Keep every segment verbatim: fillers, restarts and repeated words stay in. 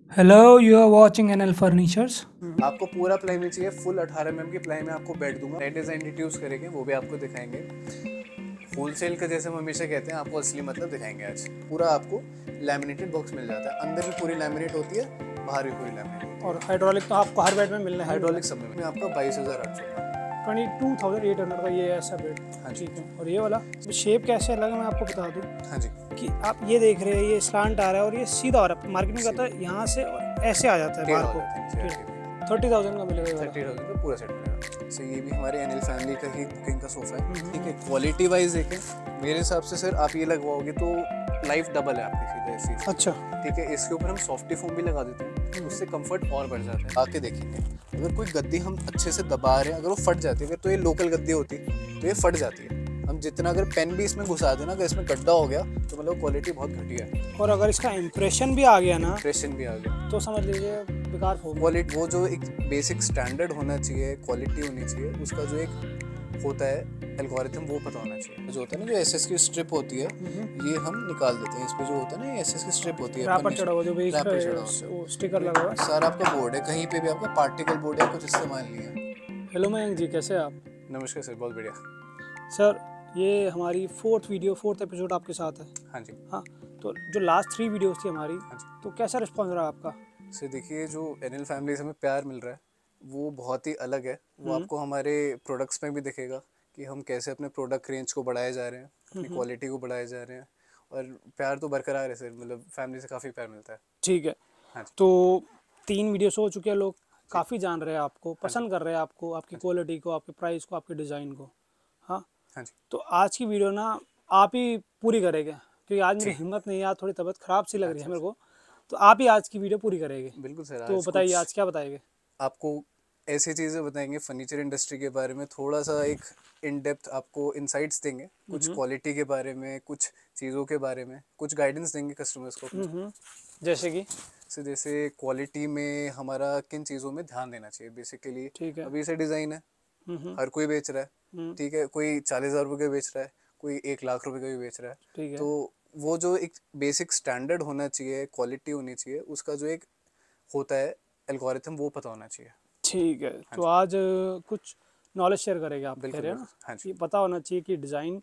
Hello, you are watching N L Furnitures. आपको पूरा ply में चाहिए, फुल अठारह एम एम की प्लाई में आपको बेड दूंगा। नए डिजाइन इंट्रोड्यूस करेंगे, वो भी आपको दिखाएंगे। होलसेल का जैसे हम हमेशा कहते हैं, आपको असली मतलब दिखाएंगे। आज पूरा आपको लैमिनेटेड बॉक्स मिल जाता है, अंदर भी पूरी लैमिनेट होती है, बाहर भी पूरी लैमिनेट। और हाइड्रोलिक तो आपको हर बेड में मिलना है। हाइड्रोलिक सब में आपका बाईस हजार आठ सौ twenty two thousand eight hundred का ये ऐसा बेड। हाँ जी। ठीक है। और ये वाला शेप कैसे लगा मैं आपको बता दूं हाँ जी। कि आप ये देख रहे हैं, ये स्लांट आ रहा है और ये सीधा आ रहा है। मार्केट में कहता है यहाँ से और ऐसे आ जाता है बाहर को। थर्टी थाउजेंड का मिलेगा। थर्टी थाउजेंड का पूरा सेट मिलेगा। सो ये भी हमारे एनएल फैमिली का ही बुकिंग का सोफा है। ठीक है, क्वालिटी वाइज देखें मेरे हिसाब से सर, आप ये लगवाओगे तो लाइफ डबल है आपकी सीधे ऐसी। अच्छा। ठीक है, इसके ऊपर हम सॉफ्टी फोम भी लगा देते हैं, उससे कंफर्ट और बढ़ जाता है। आके देखेंगे, अगर कोई गद्दी हम अच्छे से दबा रहे हैं, अगर वो फट जाती है, अगर तो ये लोकल गद्दी होती तो ये फट जाती है। हम जितना अगर पेन भी इसमें घुसा देना, अगर इसमें गड्ढा हो गया तो मतलब क्वालिटी बहुत घटिया है। और अगर इसका इम्प्रेशन भी आ गया ना, इम्प्रेशन भी आ गया तो समझ लीजिए बेकार हो। क्वालिटी वो जो एक बेसिक स्टैंडर्ड होना चाहिए, क्वालिटी होनी चाहिए, उसका जो एक होता है एल्गोरिथम, वो पता होना चाहिए। जो होता है ना, जो एसएस की स्ट्रिप होती है, ये हम निकाल देते हैं। इस पे जो होता है ना, एसएस की स्ट्रिप होती है, रैपर चढ़ा हुआ, जो भी रैपर चढ़ा हुआ, स्टिकर लगा हुआ है। सर आपका बोर्ड है, कहीं पे भी आपका पार्टिकल बोर्ड है, कुछ इस्तेमाल नहीं है। हेलो मयंक जी, कैसे हैं आप? नमस्कार सर, बहुत बढ़िया सर। ये हमारी फोर्थ वीडियो फोर्थ एपिसोड आपके साथ है। हाँ जी। हाँ, तो जो लास्ट थ्री वीडियोस थी हमारी, हाँ जी। तो कैसा रिस्पॉन्स रहा आपका? सर देखिए, जो एनएल फैमिली से हमें प्यार मिल रहा है वो बहुत ही अलग है। वो आपको हमारे प्रोडक्ट्स में भी दिखेगा कि हम कैसे अपने प्रोडक्ट रेंज को बढ़ाए जा रहे हैं, अपनी क्वालिटी को बढ़ाए जा रहे हैं, और प्यार तो बरकरार है सर। मतलब फैमिली से काफ़ी प्यार मिलता है। ठीक है। हाँ जी। तो तीन वीडियोस हो चुके हैं, लोग काफ़ी जान रहे हैं आपको, पसंद कर रहे हैं आपको, आपकी क्वालिटी को, आपके प्राइस को, आपके डिज़ाइन को। हाँ। हाँ जी। तो आज की वीडियो ना आप ही पूरी करेंगे, क्योंकि आज मेरी हिम्मत नहीं है, आज थोड़ी तबीयत खराब सी लग रही है मेरे को। तो आप ही आज की वीडियो पूरी करेंगे। बिल्कुल सर। तो आज बताइए, कुछ आज क्या बताएंगे? आपको ऐसी चीज़ें बताएंगे फर्नीचर इंडस्ट्री के बारे में, थोड़ा सा एक इन डेप्थ आपको इंसाइट्स देंगे, कुछ क्वालिटी के बारे में, कुछ चीज़ों के बारे में, कुछ गाइडेंस देंगे कस्टमर्स को। जैसे कि सो जैसे क्वालिटी में हमारा किन चीज़ों में ध्यान देना चाहिए बेसिकली। ठीक है। अभी से डिज़ाइन है, हर कोई बेच रहा है। ठीक है, कोई चालीस हज़ार रुपये का बेच रहा है, कोई एक लाख रुपए का भी बेच रहा है। ठीक है। तो वो जो एक बेसिक स्टैंडर्ड होना चाहिए, क्वालिटी होनी चाहिए, उसका जो एक होता है एल्गोरिथम, वो पता होना चाहिए। ठीक है। तो आज अ, कुछ नॉलेज शेयर करेंगे आप, कह रहे हैं ना? हाँ जी। ये पता होना चाहिए कि डिज़ाइन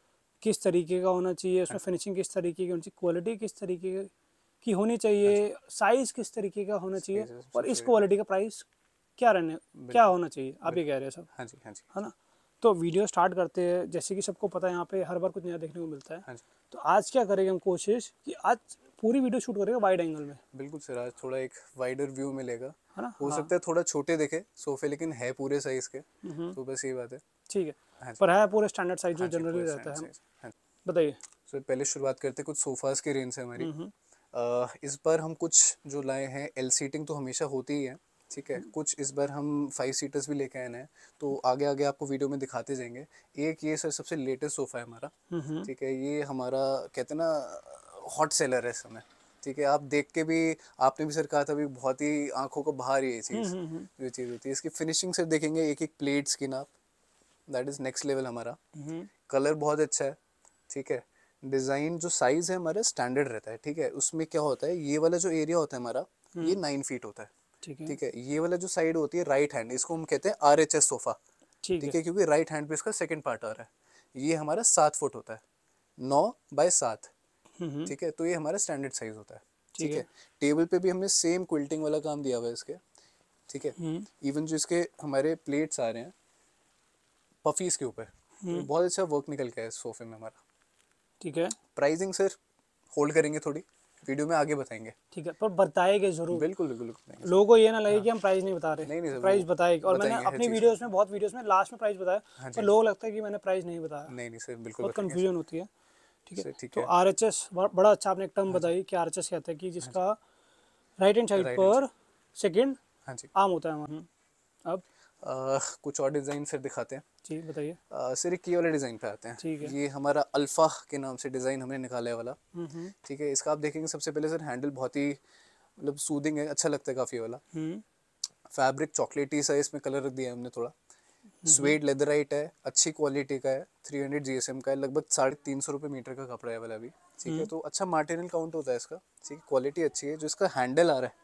किस तरीके का होना चाहिए, उसमें फिनिशिंग किस तरीके की होनी चाहिए, क्वालिटी किस तरीके की होनी चाहिए, साइज़ किस तरीके का होना चाहिए, और इस क्वालिटी का प्राइस क्या रहने क्या होना चाहिए, आप ये कह रहे हैं सब। हाँ जी। हाँ जी। है ना? तो वीडियो स्टार्ट करते हैं। जैसे कि सबको पता है, यहाँ पे हर बार कुछ नया देखने को मिलता है। हाँ जी। तो आज क्या करेंगे हम, कोशिश कि आज पूरी वीडियो शूट करेंगे वाइड एंगल में। बिल्कुल सर, आज थोड़ा एक वाइडर व्यू मिलेगा। है ना? हो हाँ। सकता है थोड़ा छोटे दिखे सोफे, लेकिन है पूरे साइज के, तो बस ये बात है। ठीक है। हाँ जी। पर है पूरे स्टैंडर्ड साइज जो हाँ जी, जनरली पूरे रहता है। standard size। हाँ जी। बताइए। सर पहले शुरुआत करते हैं कुछ सोफास की रेंज से हमारी। अ, इस बार हम कुछ जो लाए हैं, एल सीटिंग तो हमेशा होती ही है। ठीक है, कुछ इस बार हम फाइव सीटर्स भी लेके आए हैं, तो आगे आगे आपको वीडियो में दिखाते जाएंगे। एक ये सर सबसे लेटेस्ट सोफा है हमारा। ठीक है, ये हमारा कहते हैं ना हॉट सेलर है इस समय। ठीक है, आप देख के भी, आपने भी सर कहा था भी, बहुत ही आंखों को बाहर ये चीज़ जो चीज़ होती है। इसकी फिनिशिंग सर देखेंगे, एक एक प्लेट स्किन आप, दैट इज़ नेक्स्ट लेवल हमारा। कलर बहुत अच्छा है। ठीक है, डिज़ाइन जो साइज़ है हमारा स्टैंडर्ड रहता है। ठीक है, उसमें क्या होता है, ये वाला जो एरिया होता है हमारा, ये नाइन फीट होता है। ठीक है। ठीक है, ये वाला जो साइड होती है राइट हैंड, इसको हम कहते हैं आर एच एस सोफ़ा। ठीक ठीक है। है, क्योंकि राइट हैंड पे इसका सेकंड पार्ट आ रहा है। ये हमारा सात फुट होता है, नौ बाय सात। ठीक है, तो ये हमारा स्टैंडर्ड साइज होता है। ठीक है, टेबल पे भी हमने सेम क्विल्टिंग वाला काम दिया हुआ है इसके। ठीक है, इवन जो इसके हमारे प्लेट्स आ रहे हैं पफीज के ऊपर, तो बहुत अच्छा वर्क निकल के है इस सोफे में हमारा। ठीक है। प्राइसिंग सर होल्ड करेंगे, थोड़ी वीडियो में आगे बताएंगे। ठीक है, पर बताएंगे जरूर। बिल्कुल बिल्कुल बताएंगे। लोगों को ये ना लगे कि हम प्राइस नहीं बता रहे। नहीं नहीं सर, प्राइस बताएंगे। और मैंने बताएंगे हर अपनी चीज़ वीडियोस में, बहुत वीडियोस में लास्ट में प्राइस बताया, हाँ पर जी। लोगों लगता है कि मैंने प्राइस नहीं बताया। नहीं नहीं सर, बिल्कुल बहुत बताएंगे कंफ्यूजन होती है। ठीक है, सर। ठीक तो है। आर एच एस बड़ा अच्छा आपने एक टर्म बताई कि आर एच एस कहता है कि जिसका right hand side right hand पर सेकंड हाँ जी। आर्म होता है हमारा। अब अ, कुछ और डिज़ाइन सर दिखाते हैं। जी बताइए। अ, सर एक ये वाले डिज़ाइन पे आते हैं। ठीक है। ये हमारा अल्फ़ा के नाम से डिज़ाइन हमने निकाला है वाला। ठीक है, इसका आप देखेंगे सबसे पहले सर हैंडल बहुत ही मतलब सूदिंग है, अच्छा लगता है काफ़ी वाला। फैब्रिक चॉकलेटी सा इसमें कलर रख दिया है हमने थोड़ा। स्वेड लेदराइट है, अच्छी क्वालिटी का है, three hundred G S M का है, लगभग साढ़े तीन सौ रुपये मीटर का कपड़ा है वाला भी। ठीक है, तो अच्छा मटेरियल काउंट होता है इसका। ठीक है, क्वालिटी अच्छी है। जो इसका हैंडल आ रहा है,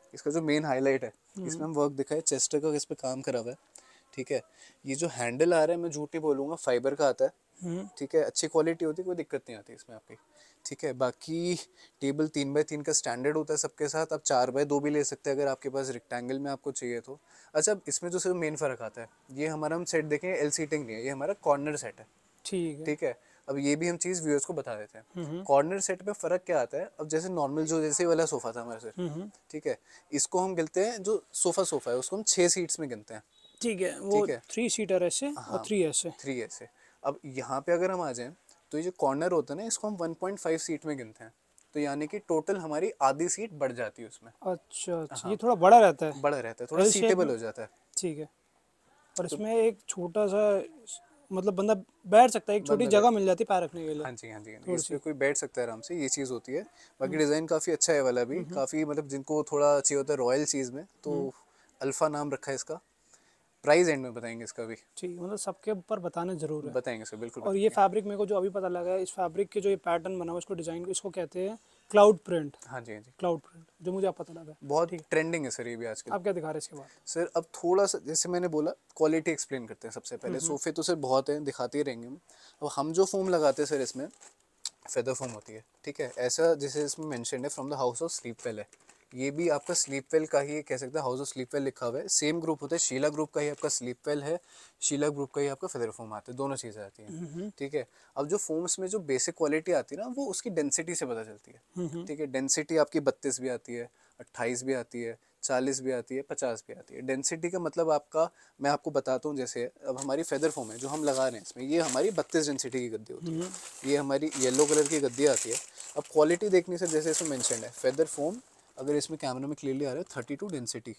इसका जो मेन हाईलाइट है, इसमें हम वर्क दिखा है, चेस्टर का इस पे काम करा हुआ है, ठीक है। ये जो हैंडल आ रहा है, मैं झूठ नहीं बोलूँगा, फाइबर का आता है, ठीक है, अच्छी क्वालिटी होती है, कोई दिक्कत नहीं आती इसमें आपकी, ठीक है। बाकी टेबल तीन बाय तीन का स्टैंडर्ड होता है सबके साथ, आप चार बाय दो भी ले सकते हैं अगर आपके पास रेक्टेंगल में आपको चाहिए तो। अच्छा, अब इसमें जो सिर्फ मेन फ़र्क आता है, ये हमारा हम सेट देखें एल सीटिंग नहीं है, ये हमारा कॉर्नर सेट है, ठीक है। ठीक है। अब ये भी हम चीज़ व्यूअर्स को बता देते हैं, कॉर्नर सेट में फ़र्क क्या आता है। अब जैसे नॉर्मल जो जैसे वाला सोफ़ा था हमारे सर, ठीक है, इसको हम गिनते हैं, जो सोफ़ा सोफ़ा है उसको हम छः सीट्स में गिनते हैं, ठीक है, वो ठीक है। थ्री सीटर ऐसे और हाँ, थ्री ऐसे। थ्री ऐसे। अब यहाँ पे अगर हम आ जाएं, तो ये जो कॉर्नर होता है ना, इसको हम वन पॉइंट फाइव सीट में गिनते हैं, तो यानी कि टोटल हमारी आधी सीट बढ़ जाती है उसमें। अच्छा अच्छा, हाँ, ये थोड़ा बड़ा रहता है, बड़ा रहता है, थोड़ा एल शेप सीटेबल में। हो जाता है। ठीक है, और तो इसमें एक छोटा सा, मतलब बंदा बैठ सकता है, एक छोटी बंदा जगह बैठ, मिल जाती है पैर रखने के लिए हाँ जी हाँ जी हाँ जी, थोड़ी इस पे सी। कोई बैठ सकता है आराम से, ये चीज़ होती है। बाकी डिज़ाइन काफ़ी अच्छा है वाला भी, काफ़ी मतलब जिनको थोड़ा चाहिए होता है रॉयल चीज़ में, तो अल्फ़ा नाम रखा है इसका। प्राइस एंड में बताएंगे इसका भी, ठीक, मतलब सबके ऊपर बताना ज़रूर है। बताएंगे सर, बिल्कुल और ये बताएंगे। फैब्रिक मेरे को जो अभी पता लगा है, इस फैब्रिक के जो ये पैटर्न बना हुआ है, इसको डिज़ाइन को इसको कहते हैं क्लाउड प्रिंट। हाँ जी हाँ जी, क्लाउड प्रिंट जो मुझे आप पता लगा है। बहुत ठीक है, ट्रेंडिंग है सर ये भी आजकल। आप क्या दिखा रहे हैं इसके बाद? सर अब थोड़ा सा, जैसे मैंने बोला, क्वालिटी एक्सप्लेन करते हैं सबसे पहले। सोफ़े तो सर बहुत हैं, दिखाते ही रहेंगे हम। अब हम जो फोम लगाते हैं सर, इसमें फेदर फोम होती है, ठीक है। ऐसा जैसे इसमें मेंशन है from the house of Sleepwell है, ये भी आपका स्लीपवेल का ही कह सकते हैं, हाउस ऑफ स्लीपवेल लिखा हुआ है। सेम ग्रुप होता है, शीला ग्रुप का ही आपका स्लीपवेल है, शीला ग्रुप का ही आपका फेदर फोम आता है, दोनों चीज़ें आती हैं, ठीक है। अब जो फोम्स में जो बेसिक क्वालिटी आती है ना, वो उसकी डेंसिटी से पता चलती है, ठीक है। डेंसिटी आपकी बत्तीस भी आती है, अट्ठाईस भी आती है, चालीस भी आती है, पचास भी आती है। डेंसिटी का मतलब आपका, मैं आपको बताता हूँ, जैसे अब हमारी फेदर फोम है जो हम लगा रहे हैं इसमें, ये हमारी बत्तीस डेंसिटी की गद्दी होती है, ये हमारी येलो कलर की गद्दी आती है। अब क्वालिटी देखने से, जैसे इसमें मेंशन है फेदर फोम, अगर इसमें कैमरा में क्लियरली आ रहा है thirty two density,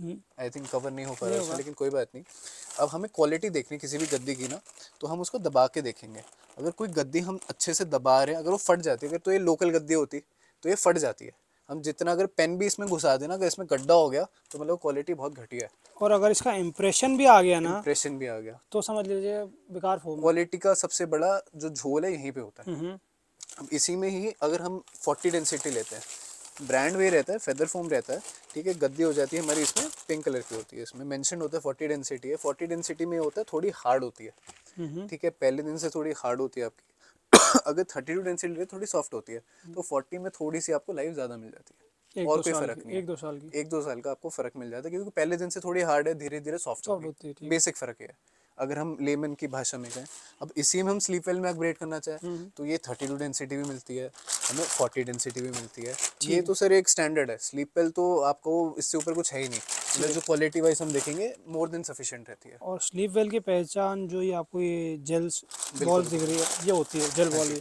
I think cover नहीं हो पा रहा है उसमें, लेकिन कोई बात नहीं। अब हमें क्वालिटी देखनी किसी भी गद्दी की ना, तो हम उसको दबा के देखेंगे। अगर कोई गद्दी हम अच्छे से दबा रहे हैं, अगर वो फट जाती है, अगर तो ये लोकल गद्दी होती तो ये फट जाती है। हम जितना अगर पेन भी इसमें घुसा देना, अगर इसमें गड्ढा हो गया, तो मतलब क्वालिटी बहुत घटिया है, और अगर इसका इम्प्रेशन भी आ गया ना, इम्प्रेशन भी आ गया, तो समझ लीजिए बेकार फोम है। क्वालिटी का सबसे बड़ा जो झोल है यहीं पे होता है। हम्म, अब इसी में ही अगर हम फोर्टी डेंसिटी लेते हैं, ब्रांड वे रहता है, फेदर फोम रहता है, ठीक है। गद्दी हो जाती है हमारी इसमें पिंक कलर की होती है, इसमें मेंशन होता है फोर्टी डेंसिटी है। फोर्टी डेंसिटी में होता है थोड़ी हार्ड होती है, ठीक है, पहले दिन से थोड़ी हार्ड होती है आपकी। अगर थर्टी टू डेंसिटी थोड़ी सॉफ्ट होती है, तो फोर्टी में थोड़ी सी आपको लाइफ ज़्यादा मिल जाती है, एक और दो कोई साल फ़र्क की, नहीं है। एक दो साल की एक दो साल का आपको फ़र्क मिल जाता है, क्योंकि पहले दिन से थोड़ी हार्ड है, धीरे धीरे सॉफ्ट सॉफ्ट होगी, होती है। ठीक। बेसिक फ़र्क है। अगर हम लेमन की भाषा में कहें, अब इसी में हम स्लीपवेल में अपग्रेड करना चाहें, तो ये थर्टी टू डेंसिटी भी मिलती है हमें, फोर्टी डेंसिटी भी मिलती है। ये तो सर एक स्टैंडर्ड है, स्लीपवेल तो आपको इससे ऊपर कुछ है ही नहीं, मतलब जो क्वालिटी वाइज हम देखेंगे मोर देन सफिशिएंट रहती है। और स्लीप वेल की पहचान जो ये आपको ये जेल्स बिल्कुल बॉल दिख रही है, ये होती है जेल हाँ बॉल,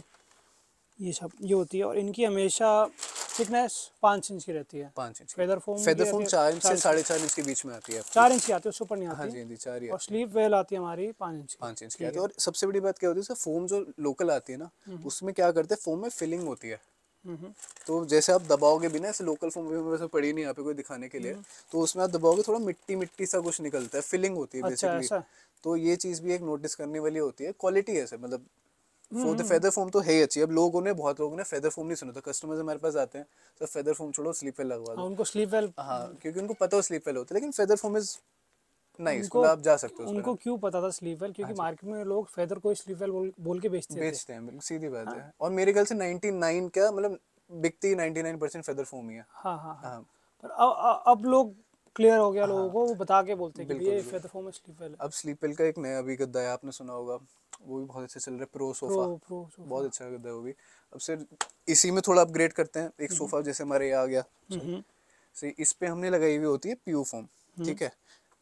जी, ये ये सब ये होती है। और इनकी हमेशा थिकनेस पाँच इंच की रहती है। पाँच इंच की। फेदर फोम की फेदर रहती फोम है चार इंच से चार साढ़े चार इंच के बीच में आती है आपकी। चार इंच की आती है, उससे ऊपर नहीं हाँ आती। जी हाँ जी, चार ही और आती है, स्लीप वेल आती है हमारी पाँच इंच की। पाँच इंच की ठीक आती है। है। और सबसे बड़ी बात क्या होती है सर, फोम जो लोकल आती है ना, उसमें क्या करते हैं, फोम में फिलिंग होती है, तो जैसे आप दबाओगे भी ना, ऐसे लोकल फोम में वैसे पड़ी नहीं यहाँ पे कोई दिखाने के लिए, तो उसमें आप दबाओगे थोड़ा मिट्टी मिट्टी सा कुछ निकलता है, फिलिंग होती है अच्छा, बेसिकली। ऐसा। तो ये चीज़ भी एक नोटिस करने वाली होती है, क्वालिटी है सर, मतलब फॉर द फेदर फोम तो है ही अच्छी। अब लोगों ने, बहुत लोगों ने फेदर फोम नहीं सुना था, कस्टमर्स हमारे पास आते हैं, सर फेदर फोम छोड़ो स्लीप वेल लगवा हाँ, दो। उनको स्लीप वेल, हाँ, क्योंकि उनको पता हो स्लीप वेल होता है, लेकिन फेदर फोम इज नाइस, उनको मतलब आप जा सकते हो उस उनको पर। क्यों पता था स्लीप वेल? हाँ क्योंकि जी, मार्केट में लोग फेदर को स्लीप वेल बोल, बोल के बेचते थे। बेचते हैं, बिल्कुल सीधी बात हाँ है। और मेरे ख्याल से नाइन्टी नाइन क्या मतलब बिकती ninety nine percent feather foam ही है। हाँ हाँ हाँ। हाँ पर अब अब अब लोग क्लियर हो गया लोगों हाँ, को, वो बता के बोलते हैं कि बिल्कुल भैया ये बिल्कुल। फेदर फोम है, स्लीप वेल है। अब स्लीपवेल का एक नया भी गद्दा है, आपने सुना होगा, वो भी बहुत अच्छा चल रहा है, प्रो प्रो सोफा, प्रो बहुत सोफा। अच्छा गद्दा है वो भी। अब सर इसी में थोड़ा अपग्रेड करते हैं, एक सोफा जैसे हमारे यहाँ आ गया सर, हम्म सही इस पे हमने लगाई हुई होती है पीयू फोम, ठीक है,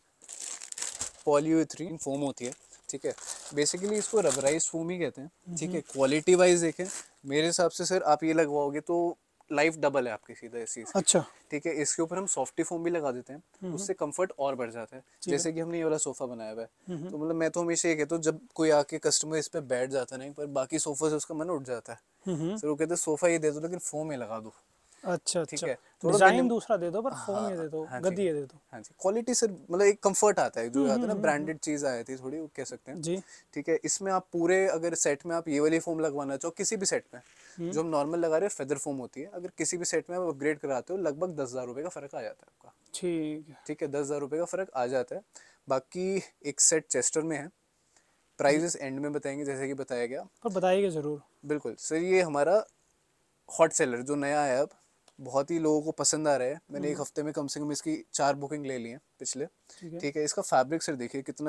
पॉलीयूरेथीन फोम होती है, ठीक है। बेसिकली इसको रबराइज फोम ही कहते हैं, ठीक है। क्वालिटी वाइज देखें, मेरे हिसाब से सर आप ये लगवाओगे तो लाइफ डबल है आपकी सीधा इस चीज़ की, अच्छा। ठीक है। इसके ऊपर हम सॉफ्टी फोम भी लगा देते हैं, उससे कंफर्ट और बढ़ जाता है। ठीक है। जैसे कि हमने ये वाला सोफा बनाया हुआ है, तो मतलब मैं तो हमेशा ये कहता हूँ, जब कोई आके कस्टमर इस पे बैठ जाता है ना, पर बाकी सोफा से उसका मन उठ जाता है, हम्म सर वो कहते हैं सोफा ये दे दो लेकिन फोम ही लगा दो, अच्छा ठीक अच्छा, है, थोड़ा डिजाइन मिनिम दूसरा दे दो पर फोम ये हाँ दे दो, हाँ जी गद्दी ये दे दो। हाँ जी, क्वालिटी सर मतलब एक कंफर्ट आता है जो हम्म आता है हम्म ना, हम्म हम्म, ब्रांडेड चीज आई थी थोड़ी, वो कह सकते हैं। जी। ठीक है, इसमें आप पूरे अगर सेट में आप ये वाली फोम लगवाना चाहो किसी भी सेट में, हम्म, जो हम नॉर्मल लगा रहे हैं फेदर फोम होती है, अगर किसी भी सेट में आप अपग्रेड कराते हो लगभग दस हजार रुपये का फर्क आ जाता है आपका। ठीक है। ठीक है, दस हजार रुपये का फर्क आ जाता है। बाकी एक सेट चेस्टर में है, जी, प्राइजेस एंड में बताएंगे जैसे कि बताया गया। पर बताइएगा जरूर। बिल्कुल सर, ये हमारा हॉट सेलर जो नया है अब, बहुत ही लोगों को पसंद आ रहा है। मैंने एक हम्म, हफ्ते में कम से कम इसकी चार बुकिंग ले ली है पिछले। ठीक है। ठीक है, इसका फैब्रिक सर देखिए कितना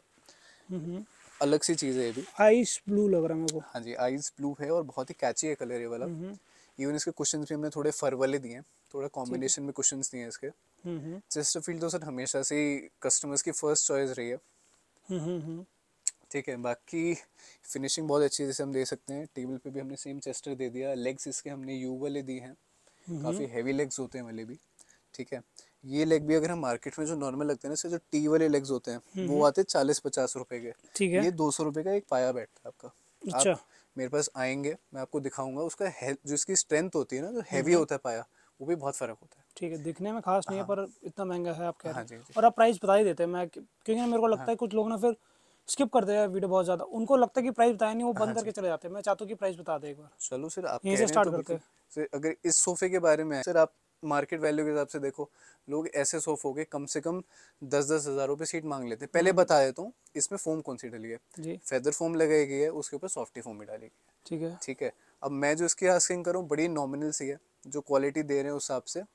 हम्म, अलग सी चीज़ है ये भी। आइस ब्लू लग रहा है मेरे को। हाँ जी, आइस ब्लू है और बहुत ही कैची है कलर ये वाला। हम्म, इवन इसके कुशन्स भी हमने थोड़े फर वाले दिए हैं, थोड़ा ठीक है। कॉम्बिनेशन में कुशन्स दिए हैं इसके। हम्म चेस्टरफील्ड तो सर हमेशा से ही कस्टमर्स की फर्स्ट चॉइस रही है। हम्म हम्म हम्म, ठीक है, बाकी फिनिशिंग बहुत अच्छी है, जैसे हम दे सकते हैं टेबल पे भी हमने सेम चेस्टर दे दिया। लेग्स इसके हमने यू वाले दिए हैं, हम्म, काफ़ी हैवी लेग्स होते हैं वाले भी। ठीक है, ये लेग भी अगर हम मार्केट में जो नॉर्मल लगते हैं ना, इससे जो टी वाले लेग्स होते हैं वो हम्म, आते हैं चालीस पचास रुपए के। ठीक है। ये दो सौ रुपये का एक पाया बैठता है आपका। आप अच्छा। मेरे पास आएंगे, मैं आपको दिखाऊंगा उसका हे- जो इसकी स्ट्रेंथ होती है ना, जो हैवी हम्म, होता है पाया, वो भी बहुत फ़र्क होता है। ठीक है, दिखने में खास नहीं है हाँ पर इतना महंगा है आप कह रहे हाँ हैं। जी जी और आप प्राइस बता ही देते हैं, मैं क्योंकि ना मेरे को लगता हाँ है कुछ लोग ना फिर स्किप करते हैं वीडियो बहुत ज़्यादा, उनको लगता है कि प्राइस बताया नहीं, वो हाँ बंद जी। करके चले जाते हैं। मैं चाहता हूँ कि प्राइस बता दे एक बार, चलो सर, आप यहीं कह से रहे हैं स्टार्ट तो करते बिल्कुल। हैं। सर अगर इस सोफे के बारे में है सर, आप मार्केट वैल्यू के हिसाब से देखो, लोग ऐसे सोफों के कम से कम दस दस हज़ार रुपये सीट मांग लेते हैं। पहले हम्म, बता देता हूँ इसमें फोम कौन सी डली है। जी, फेदर फोम लगाई गई है, उसके ऊपर सॉफ्टी फोम भी डाली गई है। ठीक है। ठीक है, अब मैं जो इसकी आस्किंग करूँ बड़ी नॉमिनल सी है, जो क्वालिटी दे रहे हैं उस हिसाब से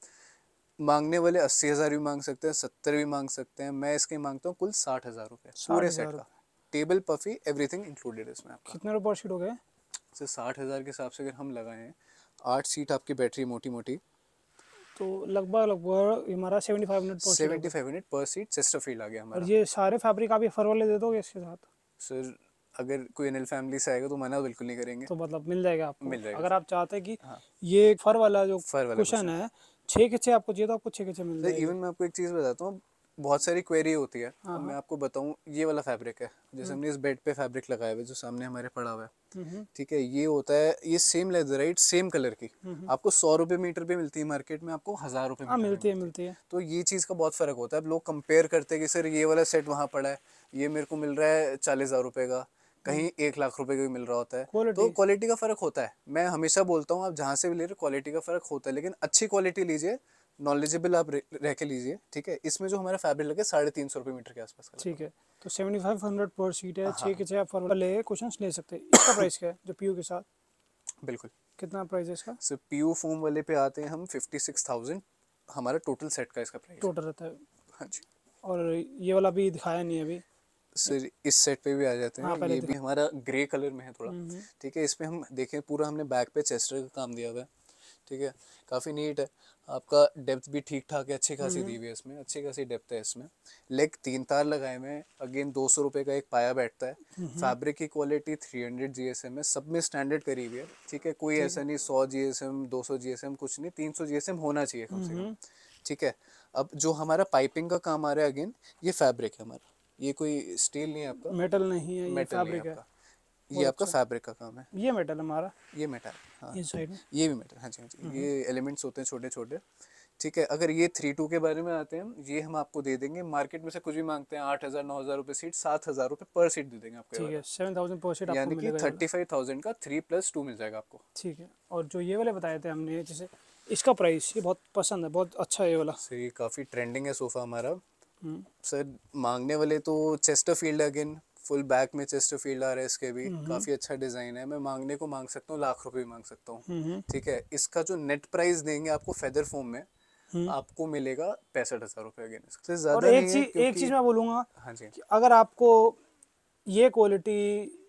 मांगने वाले अस्सी हज़ार भी मांग सकते हैं, सत्तर भी मांग सकते हैं। मैं इसके मांगता हूँ कुल साठ हज़ार रुपये साठ पूरे सेट हज़ार का, रुपये टेबल पफी एवरीथिंग इंक्लूडेड इसमें आपका। कितने रुपये पर शीट हो गए? सर साठ हज़ार के हिसाब से अगर हम लगाए हैं, आठ सीट आपकी बैटरी मोटी मोटी, तो लगभग लगभग हमारा सेवेंटी फाइव मिनट पर शीट हो सेवेंटी गए। फाइव मिनट पर सीट चेस्टरफील्ड आ गया और हमारा। ये सारे फैब्रिक आप ये फर वाले दे दोगे इसके साथ? सर अगर कोई एनएल फैमिली से आएगा तो मना बिल्कुल नहीं करेंगे, तो मतलब मिल जाएगा आपको, मिल जाएगा अगर सर। आप चाहते हैं कि हाँ, ये फर वाला जो फर वाला कुशन क्वेश्चन। है छः के छः आपको चाहिए तो आपको छः के छः मिल सर जाएगी। इवन मैं आपको एक चीज़ बताता हूँ, बहुत सारी क्वेरी होती है। हाँ अब मैं हाँ। आपको बताऊँ, ये वाला फैब्रिक है, जैसे हम्म हमने इस बेड पे फैब्रिक लगाया हुआ है जो सामने हमारे पड़ा हुआ है। हम्म ठीक है, ये होता है, ये सेम लेदराइट सेम कलर की हम्म, आपको सौ रुपये मीटर पे मिलती है मार्केट में, आपको हज़ार रुपये हाँ मीटर पे मिलती है मिलती है। मिलती है। तो ये चीज़ का बहुत फ़र्क होता है। अब लोग कंपेयर करते हैं कि सर ये वाला सेट वहाँ पड़ा है, ये मेरे को मिल रहा है चालीस हज़ार रुपये का, कहीं एक लाख रुपए का भी मिल रहा होता है। तो क्वालिटी। क्वालिटी का फ़र्क होता है। मैं हमेशा बोलता हूँ आप जहाँ से भी ले रहे क्वालिटी का फ़र्क होता है, लेकिन अच्छी क्वालिटी लीजिए, नॉलेजेबल आप रह रह के लीजिए। ठीक है, इसमें जो हमारा फैब्रिक लगे साढ़े तीन सौ रुपये मीटर के आसपास का ठीक लगा। है, तो सेवेंटी फाइव हंड्रेड पर सीट है, छः हाँ के छः आप फर वाले कुशन ले सकते हैं। इसका प्राइस क्या है जो पीयू के साथ? बिल्कुल। कितना प्राइस है इसका? सर पी यू फोम वाले पे आते हैं हम फिफ्टी सिक्स थाउजेंड, हमारा टोटल सेट का इसका प्राइस है। टोटल रहता है। हाँ जी। और ये वाला भी दिखाया नहीं है अभी। सर इस सेट पे भी आ जाते हाँ हैं, पहले ये भी दिखा। हमारा ग्रे कलर में है थोड़ा। हम्म ठीक है, इसमें हम देखें पूरा हमने बैक पे चेस्टर का काम दिया हुआ है। ठीक है, काफ़ी नीट है, आपका डेप्थ भी ठीक ठाक है, अच्छी खासी दी हम्म हुई है इसमें, अच्छी खासी डेप्थ है इसमें। लेग तीन तार लगाए हुए हैं, अगेन दो सौ रुपये का एक पाया बैठता है। हम्म, फैब्रिक की quality three hundred G S M है, सब में स्टैंडर्ड करी हुई है। ठीक है, कोई ठीक ऐसा है। नहीं सौ जी एस एम दो सौ जी एस एम कुछ नहीं, तीन सौ जी एस एम होना चाहिए कम से कम। हम्म, ठीक है, अब जो हमारा पाइपिंग का काम आ रहा है, अगेन ये फैब्रिक है हमारा, ये कोई स्टील नहीं है आपका, मेटल नहीं है, ये मेटल नहीं है फैब्रिक है। आपका, ये बहुत आपका अच्छा। फैब्रिक का काम है। ये मेटल हमारा ये मेटल, हाँ इस साइड में। ये भी मेटल, हाँ जी हाँ जी, ये एलिमेंट्स होते हैं छोटे छोटे। ठीक है, अगर ये थ्री टू के बारे में आते हैं हम, ये हम आपको दे देंगे मार्केट में से कुछ भी मांगते हैं आठ हज़ार नौ हज़ार रुपये सीट, सात हज़ार रुपये पर सीट दे देंगे आपको ये ठीक है, वाला। सेवन थाउजेंड पर सीट आपको यानी कि मिलेगा ये वाला। थर्टी फाइव थाउजेंड का थ्री प्लस टू मिल जाएगा आपको। ठीक है, और जो ये वाले बताए थे हमने, जैसे इसका प्राइस, ये बहुत पसंद है, बहुत अच्छा है ये वाला। सर ये काफ़ी ट्रेंडिंग है सोफ़ा हमारा। हम्म सर मांगने वाले तो चेस्टरफील्ड, अगेन फुल बैक में चेस्टरफील्ड आ रहा है, इसके भी हम्म काफ़ी अच्छा डिज़ाइन है। मैं मांगने को मांग सकता हूँ लाख रुपए भी मांग सकता हूँ। हम्म ठीक है, इसका जो नेट प्राइस देंगे आपको फेदर फोम में, हम्म। आपको मिलेगा पैंसठ हज़ार रुपये अगेन, इससे और ज़्यादा एक नहीं है चीज एक क्योंकि। चीज मैं बोलूँगा हाँ जी। कि अगर आपको ये क्वालिटी,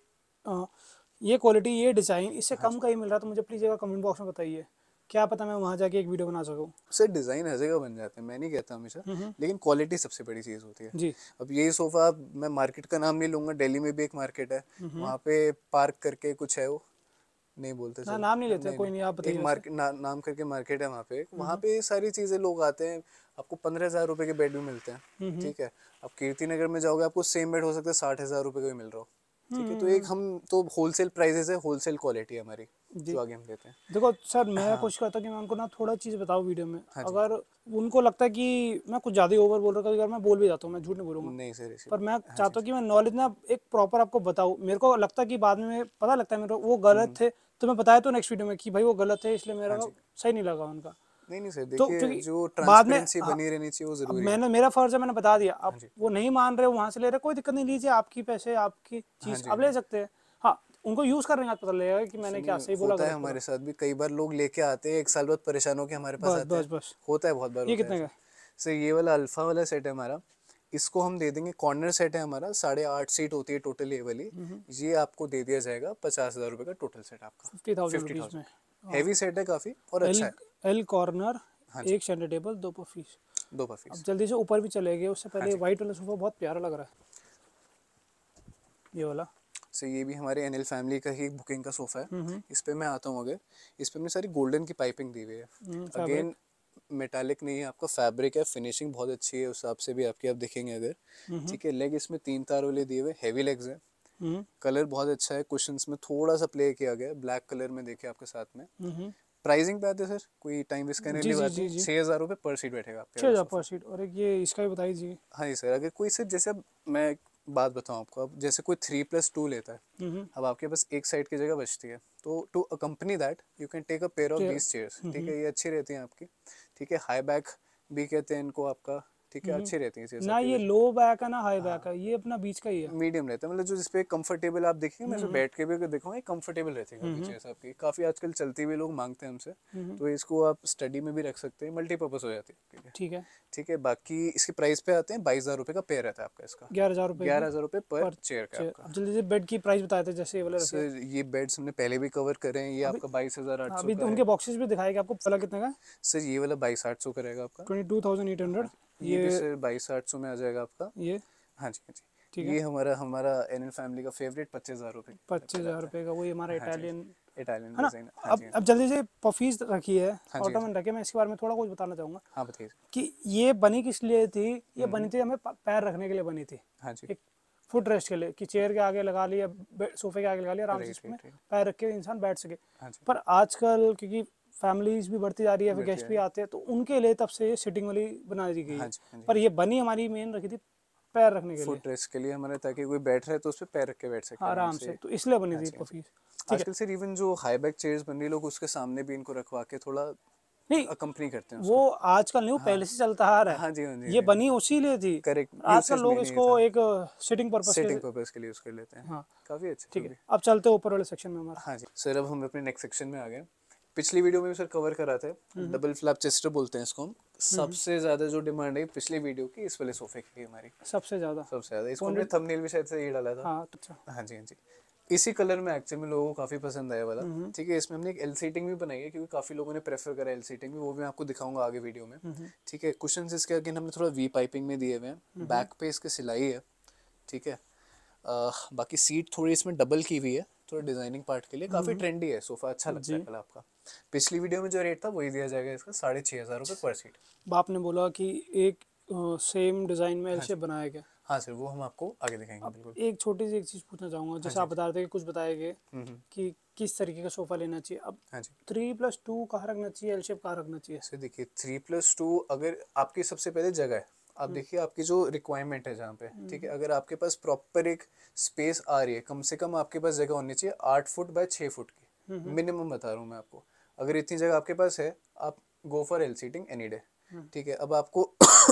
ये क्वालिटी ये डिज़ाइन इससे हाँ कम जी का ही मिल रहा है तो मुझे प्लीज़ एक कमेंट बॉक्स में बताइए, क्या पता मैं वहाँ जाके एक वीडियो बना सकूँ। सर, डिज़ाइन हर जगह बन जाते हैं, मैं नहीं कहता हमेशा, हम्म लेकिन क्वालिटी सबसे बड़ी चीज़ होती है। जी। अब यही सोफ़ा आप, मैं मार्केट का नाम नहीं लूँगा, दिल्ली में भी एक मार्केट है, हम्म वहाँ पे पार्क करके कुछ है, वो नहीं बोलते ना चलो, नाम नहीं हाँ, लेते, नहीं कोई नहीं, नहीं, आप एक बताइए वैसे। मार्केट ना, नाम करके मार्केट है वहाँ पे, वहाँ हम्म पे सारी चीज़ें लोग आते हैं, आपको पंद्रह हज़ार रुपये के बेड भी मिलते हैं। हम्म ठीक है, अब कीर्ति नगर में जाओगे आपको सेम बेड हो सकता है साठ हज़ार रुपये का भी मिल रहा हो। ठीक है। तो एक हम तो होलसेल प्राइसेस है, होलसेल क्वालिटी है हमारी जी। जो आगे हम देते हैं। देखो सर, मैं कोशिश करता हूँ कि मैं उनको ना थोड़ा चीज़ बताऊँ वीडियो में। हाँ जी। अगर उनको लगता है कि मैं कुछ ज़्यादा ही ओवर बोल रहा हूँ, कभी कभार मैं बोल भी जाता हूँ, मैं झूठ नहीं बोलूँगा, नहीं सर, ऐसी पर बात। मैं हाँ जी। चाहता हूँ कि मैं नॉलेज ना एक प्रॉपर आपको बताऊँ। मेरे को लगता है कि बाद में पता लगता है मेरे को वो गलत थे, तो मैं बताया तो नेक्स्ट वीडियो में कि भाई वो गलत है, इसलिए मेरा हाँ जी। सही नहीं लगा उनका। नहीं नहीं सर, तो देखिए क्योंकि जो बाद में ट्रांसपेरेंसी हाँ, बनी रहनी चाहिए वो अब ज़रूरी है। मैंने मेरा फर्ज है, मैंने बता दिया। हाँ आप जी। वो नहीं मान रहे हो, वहां से ले रहे हो, कोई दिक्कत नहीं, लीजिए, आपकी पैसे, आपकी हाँ चीज़ जी। आप हाँ ले जी। सकते हैं। हाँ, उनको यूज़ करने का पता लगेगा कि मैंने क्या सुनिए, सही बोला, होता है गलत बोला। हमारे साथ भी, कई बार लोग लेके आते हैं एक साल बाद परेशान होके हमारे पास बस आते बस हैं। बस। होता है, बहुत बार ये होता है कितने ऐसा। का? सर ये वाला अल्फा वाला सेट है हमारा, इसको हम दे देंगे, कॉर्नर सेट है हमारा, साढ़े आठ सीट होती है टोटल ये वाली। ये आपको दे दिया जाएगा पचास हज़ार रुपये का टोटल सेट आपका। Fifty thousand fifty rupees thousand में। हाँ। हैवी सेट है काफ़ी और एल अच्छा है। एल कॉर्नर, हाँ जी। एक सेंटर टेबल, दो पफीस। दो अब पफीस। जल्दी से ऊपर भी चले गए, उससे हाँ पहले जी। वाइट वाला सोफा बहुत प्यारा लग रहा है, ये वाला। सो ये भी हमारे एनएल फैमिली का ही बुकिंग का सोफ़ा है। हम्म इस पे मैं आता हूँ आगे। इस पे हमने सारी गोल्डन की पाइपिंग दी हुई है। हम्म अगेन फैब्रिक। मेटालिक नहीं है, आपका फैब्रिक है, फिनिशिंग बहुत अच्छी है, उस हिसाब से भी आपकी आप देखेंगे अगर। हम्म ठीक है। लेग इसमें तीन तार वाले दिए हुए, हैवी लेग्स हैं। हम्म कलर बहुत अच्छा है, कुशंस में थोड़ा सा प्ले किया गया है, ब्लैक कलर में देखिए आपके साथ में। हम्म। प्राइसिंग पे आते हैं सर, कोई टाइम वेस्ट करने जी वाली जी बात जी नहीं, जी। छः हज़ार रुपये पर सीट बैठेगा आपके छः वाला हज़ार पर सोफ़ा। सीट। और एक ये इसका भी बताई जी। हाँ जी सर। अगर कोई सर, जैसे अब मैं एक बात बताऊँ आपको, अब जैसे कोई थ्री प्लस टू लेता है, हम्म अब आपके पास एक साइड की जगह बचती है, तो to accompany that you can take a pair of these chairs. ठीक हम्म है, ये अच्छी रहती हैं आपकी। ठीक है। हाई बैक भी कहते हैं इनको आपका। ठीक है, हम्म। अच्छी रहती हैं चेयर्स ना आपकी ये वैसे। लो बैक है ना हाई बैक हाँ, है, ये अपना बीच का ही है। मीडियम रहता है, मतलब जो जिसपे कंफर्टेबल आप देखेंगे, मैं इसे हम्म बैठ के भी अगर देखूंगा, कंफर्टेबल रहती है काफ़ी हम्म चेयर्स आपकी, काफ़ी आजकल चलती हुई लोग मांगते हैं हमसे। हम्म। तो इसको आप स्टडी में भी रख सकते हैं, मल्टीपर्पज़ हो जाती है आपके लिए। ठीक है। ठीक है। बाकी इसके प्राइस पे आते हैं, बाईस हज़ार रुपये का पेयर रहता है आपका इसका। ग्यारह हज़ार रुपये की ग्यारह हज़ार रुपये पर पर चेयर का चेयर। आपका। अब जल्दी से बेड की प्राइस बताए थे, जैसे ये वाले रखे। सर ये बेड्स हमने पहले भी कवर करे हैं, ये अभी आपका बाईस हज़ार आठ सौ अभी का तो है। उनके बॉक्सेस भी दिखाएगा आपको, पहला कितने का है? सर ये वाला बाईस आठ सौ का रहेगा आपका। ट्वेंटी टू थाउजेंड एट हाँ हंड्रेड जी, ये भी ये सर बाईस आठ सौ में आ जाएगा आपका। ये हाँ जी। हाँ ठीक जी। है। ये हमारा हमारा एनएल फैमिली का फेवरेट पच्चीस हज़ार रुपये पच्चीस पे हज़ार आता है। रुपये का, वही हमारा हाँ जी। इटालियन इटालियन है ना। डिज़ाइन। हाँ अब जी। हाँ अब जी। जल्दी से पफीज रखी है, हाँ जी। हाँ जी। ऑटोमन रखे। मैं इसके बारे में थोड़ा कुछ बताना चाहूँगा हाँ बताइए। कि ये बनी किस लिए थी। ये हम्म, बनी थी हमें प- पैर रखने के लिए बनी थी, हाँ जी। एक फुट रेस्ट के लिए, कि चेयर के आगे लगा लिया, बे- सोफे के आगे लगा लिया, आराम से राइट इसमें राइट राइट। पैर रख के इंसान बैठ सके। हाँ जी। पर आजकल क्योंकि फैमिलीज भी बढ़ती जा रही है, फिर बढ़ती गेस्ट जा भी रही आते हैं, तो उनके लिए तब से ये सिटिंग वाली बना दी गई है। हाँ है। जी। हाँ जी। पर हाँ ये जी। बनी हमारी मेन रखी थी पैर रखने के लिए। फुट रेस्ट के लिए हमारे, ताकि कोई बैठ रहे तो उस पर पैर रख के बैठ सके हाँ, आराम आराम से, से। तो इसलिए बनी हाँ थी जी। हाँ जी। पफीज। ठीक है। आजकल सर इवन जो हाई बैक चेयर्स बन रही है, लोग उसके सामने भी इनको रखवा के थोड़ा नहीं, अकम्पनी करते हैं उसको। वो आजकल नहीं, वो हाँ। पहले से चलता आ रहा है। हाँ जी। हाँ जी। हाँ ये जी। हाँ जी। बनी उसी लिए थी। करेक्ट, आजकल यूसेज लोग में नहीं इसको था, एक सिटिंग पर्पस के। सेटिंग पर्पस के लिए यूज़ कर लेते हैं। हाँ। काफ़ी अच्छा ठीक वो है, भी। अब चलते हैं ऊपर वाले सेक्शन में हमारा। हाँ जी सर, अब हम अपने नेक्स्ट सेक्शन में आ गए। पिछली वीडियो में भी सर कवर करा था, डबल फ्लैप चेस्टर बोलते हैं इसको हम। सबसे ज़्यादा जो डिमांड है पिछली वीडियो की इस वाले सोफे की हमारी, सबसे ज़्यादा सबसे ज़्यादा। इसको हमने पॉइंटेड। थंबनेल भी शायद से ये डाला था। हाँ, तो अच्छा। हाँ जी। हाँ जी। इसी कलर में एक्चुअली में लोगों को काफ़ी पसंद आया वाला। ठीक है। इसमें हमने एक एल सीटिंग भी बनाई है, क्योंकि काफ़ी लोगों ने प्रेफर करा एल सीटिंग भी, वो भी मैं आपको दिखाऊंगा आगे वीडियो में। ठीक है। कुशंस इसके अगेन हमने थोड़ा वी पाइपिंग में दिए हुए हैं, बैक पे इसके सिलाई है। ठीक है। अह, बाकी सीट थोड़ी इसमें डबल की हुई है, थोड़ा डिजाइनिंग पार्ट के लिए काफ़ी ट्रेंडी है सोफ़ा, अच्छा लगता है जी। कल आपका। पिछली वीडियो में जो रेट था वही दिया जाएगा इसका, साढ़े छः हज़ार रुपये पर सीट। बाप ने बोला कि एक सेम डिज़ाइन में एल हाँ जी। शेप बनाया गया। हाँ सर, वो हम आपको आगे दिखाएंगे अब बिल्कुल। एक छोटी सी एक चीज़ पूछना चाहूँगा, हाँ जैसे जी। आप बता रहे थे कि कुछ बताएंगे हम्म हम्म, कि किस तरीके का सोफ़ा लेना चाहिए। अब हाँ जी। थ्री प्लस टू कहाँ रखना चाहिए, एल शेप कहाँ रखना चाहिए? सर देखिए, थ्री प्लस टू अगर आपकी सबसे पहले जगह है, आप देखिए आपकी जो रिक्वायरमेंट है जहाँ पे, ठीक है, अगर आपके पास प्रॉपर एक स्पेस आ रही है, कम से कम आपके पास जगह होनी चाहिए आठ फुट बाय छः फुट की, मिनिमम बता रहा हूँ मैं आपको। अगर इतनी जगह आपके पास है, आप go for L seating any day. ठीक है। अब आपको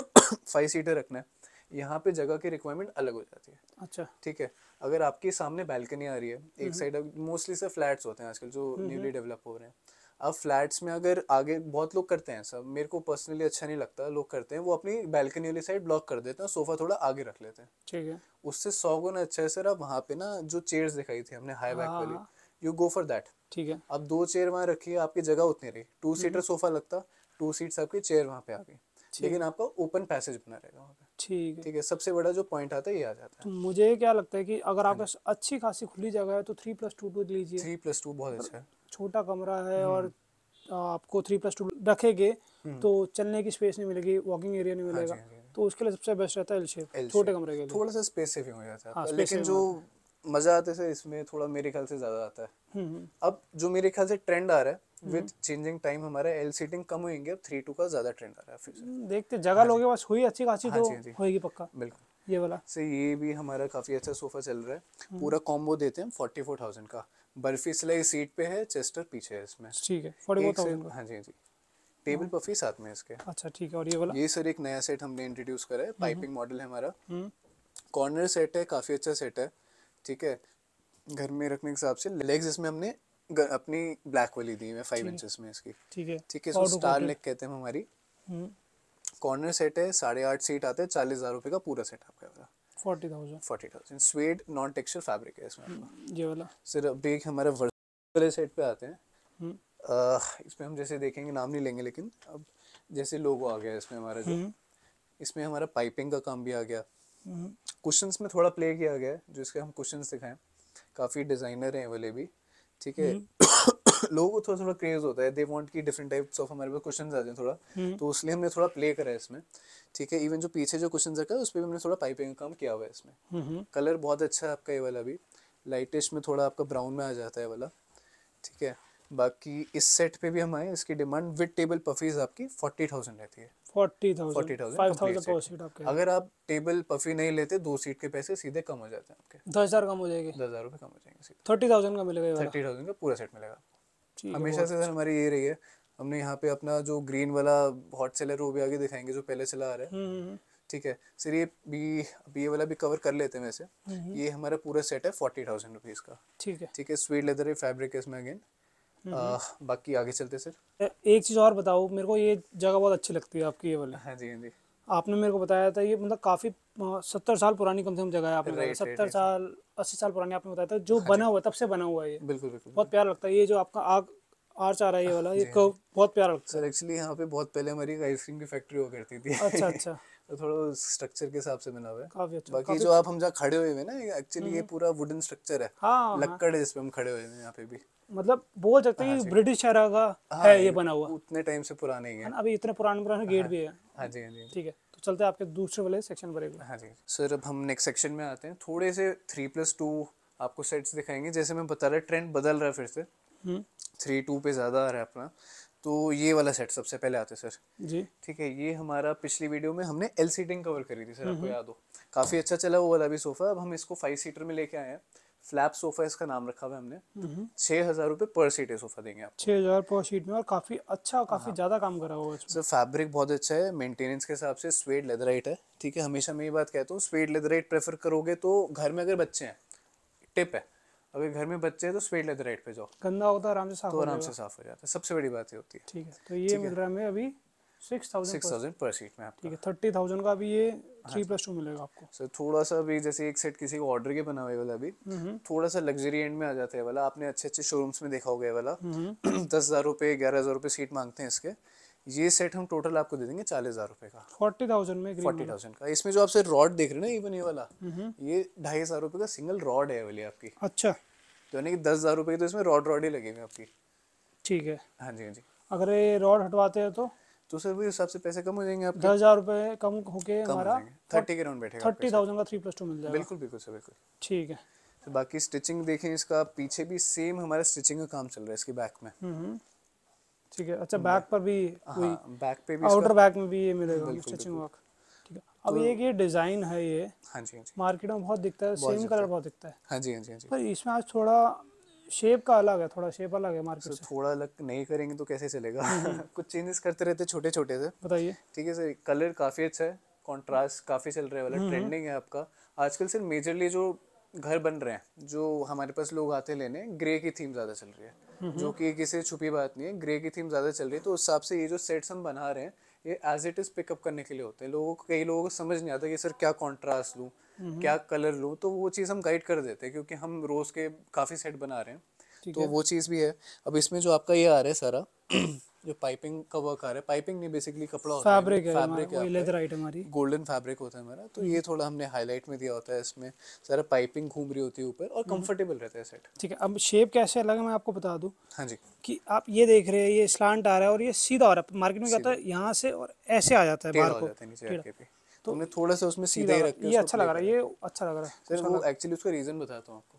फाइव सीटर रखना है, यहाँ पे जगह की रिक्वायरमेंट अलग हो जाती है। अच्छा। ठीक है। अगर आपके सामने बैल्कनी आ रही है, एक साइड मोस्टली से फ्लैट्स होते हैं आजकल जो न्यूली डेवलप हो रहे हैं। अब फ्लैट्स में अगर आगे बहुत लोग करते हैं सब, मेरे को पर्सनली अच्छा नहीं लगता, लोग करते हैं वो अपनी बैल्कनी वाली साइड ब्लॉक कर देते हैं, सोफा थोड़ा आगे रख लेते हैं। ठीक है। उससे सौ गुना अच्छा है सर, अब वहाँ पे ना जो चेयर्स दिखाई थी हमने हाई हाँ बैक हाँ वाली, हाँ, यू गो फॉर दैट। ठीक है। अब दो चेयर वहाँ रखी है, आपकी जगह उतनी रही, टू सीटर सोफा लगता, टू सीट्स आपकी चेयर वहाँ पे आ गई, ठीक लेकिन है। आपका ओपन पैसेज बना रहेगा वहाँ पे। ठीक है। ठीक है। सबसे बड़ा जो पॉइंट आता है ये आ जाता तो है। मुझे क्या लगता है कि अगर हाँ आपके जी। पास अच्छी खासी खुली जगह है तो थ्री प्लस टू टू लीजिए। थ्री प्लस टू बहुत पर अच्छा है। छोटा कमरा है और आपको थ्री प्लस टू रखेंगे तो चलने की स्पेस नहीं मिलेगी, वॉकिंग एरिया नहीं हाँ जी। मिलेगा, हाँ जी। तो उसके लिए सबसे बेस्ट रहता है एल शेप, एल छोटे शेप कमरे के लिए। थोड़ा सा स्पेस सेविंग हो जाता है हाँ, आपका, स्पेस लेकिन सेविंग जो होता है। मजा आता है सर इसमें थोड़ा मेरे ख्याल से ज्यादा आता है। हम्म अब जो मेरे ख्याल से ट्रेंड आ रहा है विद चेंजिंग टाइम हमारा एल सीटिंग कम होएंगे, अब थ्री टू का ज्यादा ट्रेंड आ रहा है फिर से। हम्म, देखते जगह लोगे बस हुई अच्छी खासी हाँ तो जी हाँ जी होएगी पक्का बिल्कुल। ये वाला। से ये भी हमारा काफी अच्छा सोफा चल रहा है, पूरा कॉम्बो देते हैं फोर्टी फोर थाउजेंड का। बर्फी सिलाई सीट पे है, चेस्टर पीछे है इसमें। ठीक है फोर्टी फोर एक से थाउजेंड का। हाँ जी हाँ जी टेबल पफी साथ में इसके। अच्छा ठीक है और ये वाला। ये सर एक नया सेट हमने इंट्रोड्यूस करा है, पाइपिंग मॉडल है हमारा। हम्म कॉर्नर सेट है, काफी अच्छा सेट है, ठीक है। घर में रखने के हिसाब से लेग्स इसमें हमने ग- अपनी ब्लैक वाली दी है फाइव ठीक है इंचेस में इसकी, ठीक है ठीक है। इसको पाउडर स्टार कोटेड। लेग कहते हैं हमारी। हम्म कॉर्नर सेट है, साढ़े आठ सीट आते हैं, चालीस हजार रुपए का पूरा सेट आपका वाला। Forty thousand. Forty thousand suede non texture fabric है इसमें आपका। ये वाला। सर अब एक हमारा वर्टिकल सेट पे आते हैं। हम्म अह, इसमें हम जैसे देखेंगे, नाम नहीं लेंगे, लेकिन अब जैसे लोगो आ गया इसमें हमारा जो, हम्म इसमें हमारा पाइपिंग का काम भी आ गया। हम्म, कुशंस में थोड़ा प्ले किया गया है, जो इसके हम कुशंस दिखाएं, काफ़ी डिज़ाइनर हैं वाले भी, ठीक है। लोगों को थोड़ा थोड़ा क्रेज होता है, दे वांट की डिफरेंट टाइप्स ऑफ हमारे पास कुशंस आ जाए थोड़ा, तो इसलिए हमने थोड़ा प्ले करा है इसमें, ठीक है। इवन जो पीछे जो कुशंस रखा है उस पर भी हमने थोड़ा पाइपिंग का काम किया हुआ है इसमें। हम्म कलर बहुत अच्छा है आपका ये वाला भी, लाइटिश में थोड़ा आपका ब्राउन में आ जाता है वाला, ठीक है। बाकी इस सेट पे भी हम आए, इसकी डिमांड विद टेबल पफीज आपकी फोर्टी थाउजेंड रहती है। Forty forty thousand thousand five complete thousand पर सेट। सीट आपके। अगर आप टेबल पफी नहीं लेते, दो सीट के पैसे सीधे कम हो जाते हैं आपके, दस हजार कम हो जाएगी। दस हजार रुपये कम हो जाएंगे सीधे। थर्टी थाउजेंड का मिलेगा ये वाला। थर्टी थाउजेंड का पूरा सेट मिलेगा आपको। ठीक है हमेशा बहुत से सर हमारी ये रही है, हमने यहाँ पे अपना जो ग्रीन वाला हॉट सेलर वो भी आगे दिखाएंगे जो पहले चला आ रहा है, हम्म हम्म, ठीक है। सर ये भी अभी ये वाला भी कवर कर लेते हैं वैसे। ये हमारा पूरा सेट है फोर्टी थाउजेंड रुपीज़ का, ठीक है। ठीक है। स्वीट लेदर फैब्रिक है इसमें अगेन। बाकी आगे चलते सर। ए- एक चीज़ और बताओ मेरे को, ये जगह बहुत अच्छी लगती है आपकी ये वाली। हाँ जी हाँ जी आपने मेरे को बताया था ये मतलब काफ़ी सत्तर साल पुरानी कम से कम जगह है, आपने बताया राइट राइट सत्तर राइट साल अस्सी साल पुरानी आपने बताया था, जो बना हुआ है तब से बना हुआ है ये। बिल्कुल बिल्कुल बहुत प्यारा लगता है ये जो आपका आग आर्च आ रहा है ये वाला, ये कर्व बहुत प्यारा लगता सर। एक्चुअली यहाँ पे बहुत पहले हमारी एक आइसक्रीम की फैक्ट्री हुआ करती थी। है। अच्छा अच्छा तो थोड़ा स्ट्रक्चर के हिसाब से बना हुआ है। काफ़ी अच्छा बाकी काफ़ी। जो आप हम जहाँ खड़े हुए हैं ना, एक्चुअली ये पूरा वुडन स्ट्रक्चर है, हाँ हाँ लक्कड़ है जिसपे हम खड़े हुए हैं यहाँ पे भी। मतलब बोल सकते हैं कि ब्रिटिश era का हाँ है ये बना हुआ उतने टाइम से पुराने ही है है। ना। अभी इतने पुराने पुराने गेट भी है। हाँ जी हाँ जी ठीक है तो चलते हैं आपके दूसरे वाले सेक्शन पर एक बार। हाँ जी सर। अब हम नेक्स्ट सेक्शन में आते हैं, थोड़े से थ्री प्लस टू आपको सेट्स दिखाएंगे। जैसे मैं बता रहा ट्रेंड बदल रहा है फिर से, हम्म थ्री टू पे ज़्यादा आ रहा है अपना, तो ये वाला सेट सबसे पहले आते हैं सर, जी। ठीक है। ये हमारा पिछली वीडियो में हमने एल सीटिंग कवर करी थी सर, आपको याद हो, काफ़ी अच्छा चला वो वाला भी सोफ़ा। अब हम इसको फाइव सीटर में लेके आए हैं, फ्लैप सोफ़ा इसका नाम रखा हुआ है हमने। छः हज़ार रुपये पर सीट ये सोफ़ा देंगे आपको। छः हजार पर शीट में और काफ़ी अच्छा काफ़ी ज़्यादा काम करा हुआ है इसमें। सर फैब्रिक बहुत अच्छा है, मेंटेनेंस के हिसाब से स्वेड लेदराइट है, ठीक है। हमेशा मैं ये बात कहता हूँ, स्वेड लेदराइट प्रेफर करोगे तो घर में अगर बच्चे हैं, टिप है, अगर घर में बच्चे हैं तो स्वेड लेदराइट पे जाओ, गंदा होता है आराम से साफ तो हो आराम जाएगा। से साफ हो जाता है, सबसे बड़ी बात ये होती है। ठीक है तो ये मिल रहा है हमें अभी सिक्स थाउजेंड सिक्स थाउजेंड पर सीट में आपका। ठीक है थर्टी थाउजेंड का अभी ये थ्री प्लस टू मिलेगा आपको। सर थोड़ा सा भी जैसे एक सेट किसी को ऑर्डर के बना हुआ है वाला भी, थोड़ा सा लग्जरी एंड में आ जाता है वाला। आपने अच्छे अच्छे शोरूम्स में देखा होगा ये वाला, दस हज़ार रुपये ग्यारह हज़ार रुपये सीट मांगते हैं इसके। ये सेट हम टोटल आपको दे देंगे चालीस हज़ार रुपये का, फोर्टी थाउजेंड में ग्रीन फोर्टी थाउजेंड का। इसमें जो आप सर रॉड देख रहे हैं ना, इवन ये वाला, ये ढाई हज़ार रुपये का सिंगल रॉड है वाली आपकी, अच्छा तो यानी कि दस हज़ार रुपये की तो इसमें रॉड रॉड ही लगेंगे आपकी। ठीक है। हाँ जी हाँ जी। अगर ये रॉड हटवाते हैं तो तो सर वही हिसाब से पैसे कम हो जाएंगे आपके, दस हजार रुपये कम होके कम हो हमारा जाएंगे, थर्टी के राउंड बैठेगा थर्टी थाउजेंड का थ्री प्लस टू मिल जाएगा। बिल्कुल बिल्कुल सर बिल्कुल। ठीक है। तो बाकी स्टिचिंग देखें, इसका पीछे भी सेम हमारा स्टिचिंग का काम चल रहा है इसके बैक में। हम्म ठीक है। अच्छा बैक पर भी वही हाँ बैक पे भी आउटर इसका, बैक में भी ये मिलेगा बिल्कुल, स्टिचिंग वर्क। ठीक है। अब ये ये डिज़ाइन है ये हाँ जी हाँ जी मार्केट में बहुत दिखता है, सेम कलर बहुत दिखता है, हाँ जी हाँ जी हाँ जी। पर इसमें आज थोड़ा शेप का अलग है, थोड़ा शेप अलग है मार्केट सर से। थोड़ा अलग नहीं करेंगे तो कैसे चलेगा। कुछ चेंजेस करते रहते छोटे छोटे से, बताइए। ठीक है सर। कलर काफ़ी अच्छा है, कॉन्ट्रास्ट काफ़ी चल रहा है वाला, ट्रेंडिंग है आपका आजकल सर। मेजरली जो घर बन रहे हैं, जो हमारे पास लोग आते लेने, ग्रे की थीम ज़्यादा चल रही है, जो कि किसी छुपी बात नहीं है, ग्रे की थीम ज़्यादा चल रही है। तो उस हिसाब से ये जो सेट्स हम बना रहे हैं, ये एज इट इज़ पिकअप करने के लिए होते हैं। लोगों को, कई लोगों को समझ नहीं आता कि सर क्या कॉन्ट्रास्ट लूँ, क्या कलर लूँ, तो वो चीज़ हम गाइड कर देते हैं, क्योंकि हम रोज़ के काफ़ी सेट बना रहे हैं, तो वो चीज़ भी है। अब इसमें जो आपका ये आ रहा है सारा जो पाइपिंग का वर्क आ रहा है, पाइपिंग नहीं बेसिकली कपड़ा होता है, फैब्रिक है, फैब्रिक है, वही लेदर आइटम हमारी गोल्डन फैब्रिक होता है हमारा, तो ये थोड़ा हमने हाईलाइट में दिया होता है। इसमें सारा पाइपिंग घूम रही होती है ऊपर, और कंफर्टेबल रहता है सेट। ठीक है। अब शेप कैसे अलग है मैं आपको बता दूं हाँ जी कि आप ये देख रहे हैं, ये स्लांट आ रहा है और ये सीधा आ रहा है। मार्केट में क्या होता है यहाँ से और ऐसे आ जाता है टेढ़ा बाहर हो को, जाता है नीचे आके पे, तो हमने थोड़ा सा उसमें सीधा सीधा ही आ रख रहा के है। ये उसको अच्छा play लग रहा है, करा। ये अच्छा लग रहा है। सर वो एक्चुअली उसका रीज़न बताता हूँ आपको।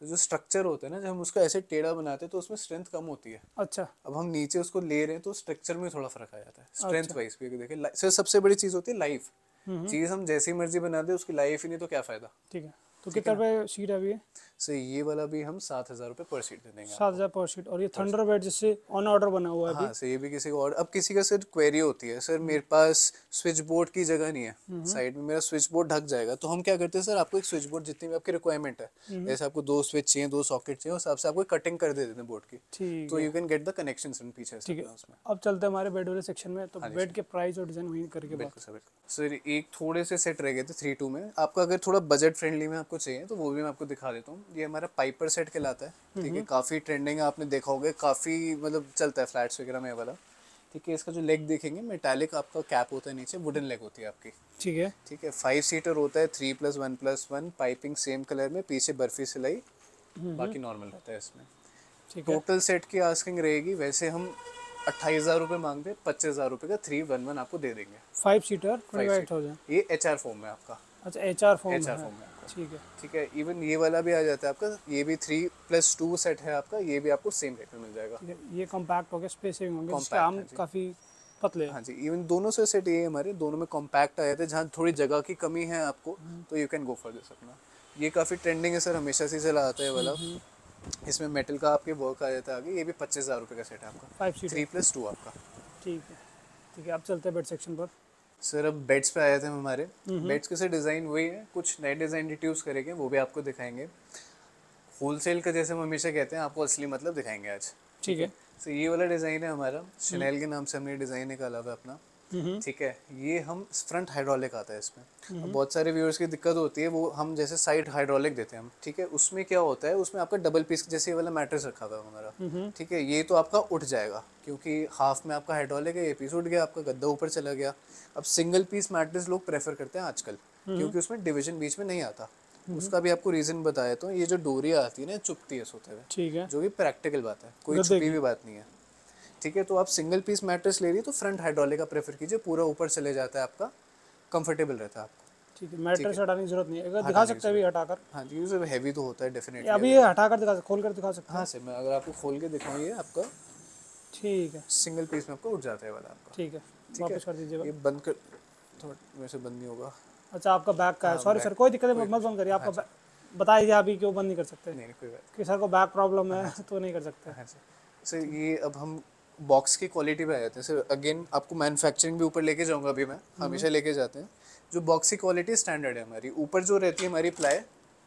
तो जो स्ट्रक्चर होता है ना, जब हम उसको ऐसे टेढ़ा बनाते हैं तो उसमें स्ट्रेंथ कम होती है। अच्छा अब हम नीचे उसको ले रहे हैं तो स्ट्रक्चर में थोड़ा फर्क आ जाता है, स्ट्रेंथ अच्छा। वाइज भी। अगर देखें, सर सबसे बड़ी चीज़ होती है लाइफ। चीज़ हम जैसी मर्जी बना दे, उसकी लाइफ ही नहीं तो क्या फ़ायदा। ठीक है, तो ठीक कितने है ना। रुपए सीट है अभी ये? सो ये वाला भी हम सात हज़ार रुपये पर सीट दे देंगे सात आपको। हज़ार पर सीट। और ये थंडरबर्ड जिससे ऑन ऑर्डर बना हुआ है अभी? हाँ, सर ये भी किसी को, और अब किसी का सर क्वेरी होती है, सर मेरे पास स्विच बोर्ड की जगह नहीं है, साइड में मेरा स्विच बोर्ड ढक जाएगा, तो हम क्या करते हैं सर, आपको एक स्विच बोर्ड जितनी भी आपकी रिक्वायरमेंट है, जैसे आपको दो स्विच चाहिए, दो सॉकेट चाहिए, उस हिसाब से आपको कटिंग कर दे देते हैं बोर्ड की, ठीक तो है you can get the connection पीछे से ठीक है। अपना उसमें। अब चलते हैं हमारे बेड वाले सेक्शन में, तो हाँ जी बेड के प्राइस और डिज़ाइन वहीं करके बात। बिल्कुल सर, बिल्कुल सर। एक थोड़े से सेट रह गए थे थ्री टू में, आपका अगर थोड़ा बजट फ्रेंडली में आपको चाहिए तो वो भी मैं आपको दिखा देता हूँ। ये हमारा पाइपर सेट कहलाता है, ठीक है, काफ़ी ट्रेंडिंग है, आपने देखा होगा, काफ़ी मतलब चलता है फ्लैट्स वगैरह में ये वाला। ठीक है, इसका जो लेग देखेंगे मेटालिक आपका कैप होता है, नीचे वुडन लेग होती है आपकी। ठीक है ठीक है, फाइव सीटर होता है, three plus one plus one, piping same colour में, पीछे बर्फी सिलाई, बाकी नॉर्मल रहता है इसमें। ठीक है। टोटल सेट की आस्किंग रहेगी, वैसे हम अट्ठाईस हज़ार रुपये मांगते हैं, पच्चीस हज़ार रुपये का थ्री वन वन आपको दे देंगे। Five seater twenty five five seat, thousand ये एच आर फॉर्म में आपका, अच्छा H R form H R है। फॉर्म में आपका। ठीक है ठीक है, इवन ये वाला भी आ जाता है आपका, ये भी थ्री प्लस टू सेट है आपका, ये भी आपको सेम रेट में मिल जाएगा। ठीक है। ये कॉम्पैक्ट हो गया, स्पेस सेविंग होंगे, जिसके Compact आम है जी। काफ़ी पतले हैं। हाँ जी, इवन दोनों से सेट ये हमारे दोनों में कॉम्पैक्ट आए थे, जहाँ थोड़ी जगह की कमी है आपको तो you can go for this अपना। ये काफ़ी ट्रेंडिंग है सर, हमेशा से चला आता है ये वाला। इसमें मेटल का आपके वर्क आ जाता है आगे, ये भी पच्चीस हज़ार रुपये का सेट है आपका, five seater three plus two आपका। ठीक है ठीक है। अब चलते हैं बेड सेक्शन पर। सर अब बेड्स पे आए थे हम हमारे, बेड्स के से डिज़ाइन वही है, कुछ नए डिज़ाइन इंट्रोड्यूस करेंगे, वो भी आपको दिखाएंगे। होलसेल का जैसे हम हमेशा कहते हैं, आपको असली मतलब दिखाएंगे आज। ठीक है तो ये वाला डिज़ाइन है हमारा, शनेल के नाम से हमने डिज़ाइन निकाला हुआ है अपना। ठीक है, ये हम फ्रंट हाइड्रोलिक आता है इसमें। अब बहुत सारे व्यूअर्स की दिक्कत होती है, वो हम जैसे साइड हाइड्रोलिक देते हैं हम, ठीक है, उसमें क्या होता है, उसमें आपका डबल पीस जैसे ये वाला मैट्रेस रखा हुआ है हमारा, ठीक है, ये तो आपका उठ जाएगा क्योंकि हाफ में आपका हाइड्रोलिक है, ये पीस उठ गया, आपका गद्दा ऊपर चला गया। अब सिंगल पीस मैट्रेस लोग प्रेफर करते हैं आजकल, क्योंकि उसमें डिवीजन बीच में नहीं आता। उसका भी आपको रीज़न बताया, तो ये जो डोरी आती है ना, चुपती है सोते हुए, ठीक है। जो कि प्रैक्टिकल बात है, कोई गद्दे छुपी की। हुई बात नहीं है। ठीक है, तो आप सिंगल पीस मैट्रेस ले रही है तो फ्रंट हाइड्रोलिक का प्रेफर कीजिए, पूरा ऊपर चले जाता है आपका, कंफर्टेबल रहता है आपको। ठीक है, मैट्रेस हटाने की जरूरत नहीं है, अगर दिखा हटाने की सकते हैं अभी जरूरत- हटाकर। हाँ जी, ये हैवी तो होता है ये डेफिनेटली। अभी ये हटाकर दिखा, खोल कर दिखा सकते हाँ हैं। सर, मैं अगर आपको खोल के दिखाऊँ, ये आपका ठीक है सिंगल पीस में आपको उठ जाता है वाला आपका। ठीक है, ठीक है, वापस कर दीजिएगा। ये बंद कर, थोड़ा वैसे बंद नहीं होगा। अच्छा आपका बैक का है, हाँ, सॉरी back- सर, कोई दिक्कत नहीं, कोई मत बंद करिए। आपका हाँ बै- बताइए अभी क्यों बंद नहीं कर सकते, नहीं नहीं कोई बात कि सर को बैक प्रॉब्लम है तो नहीं कर सकते। नहीं। हाँ सर, सर ये अब हम बॉक्स की क्वालिटी पे आ जाते हैं सर। अगेन आपको मैन्युफैक्चरिंग भी ऊपर लेके जाऊंगा अभी मैं, हमेशा लेके जाते हैं। जो बॉक्स की क्वालिटी स्टैंडर्ड है हमारी, ऊपर जो रहती है हमारी प्लाई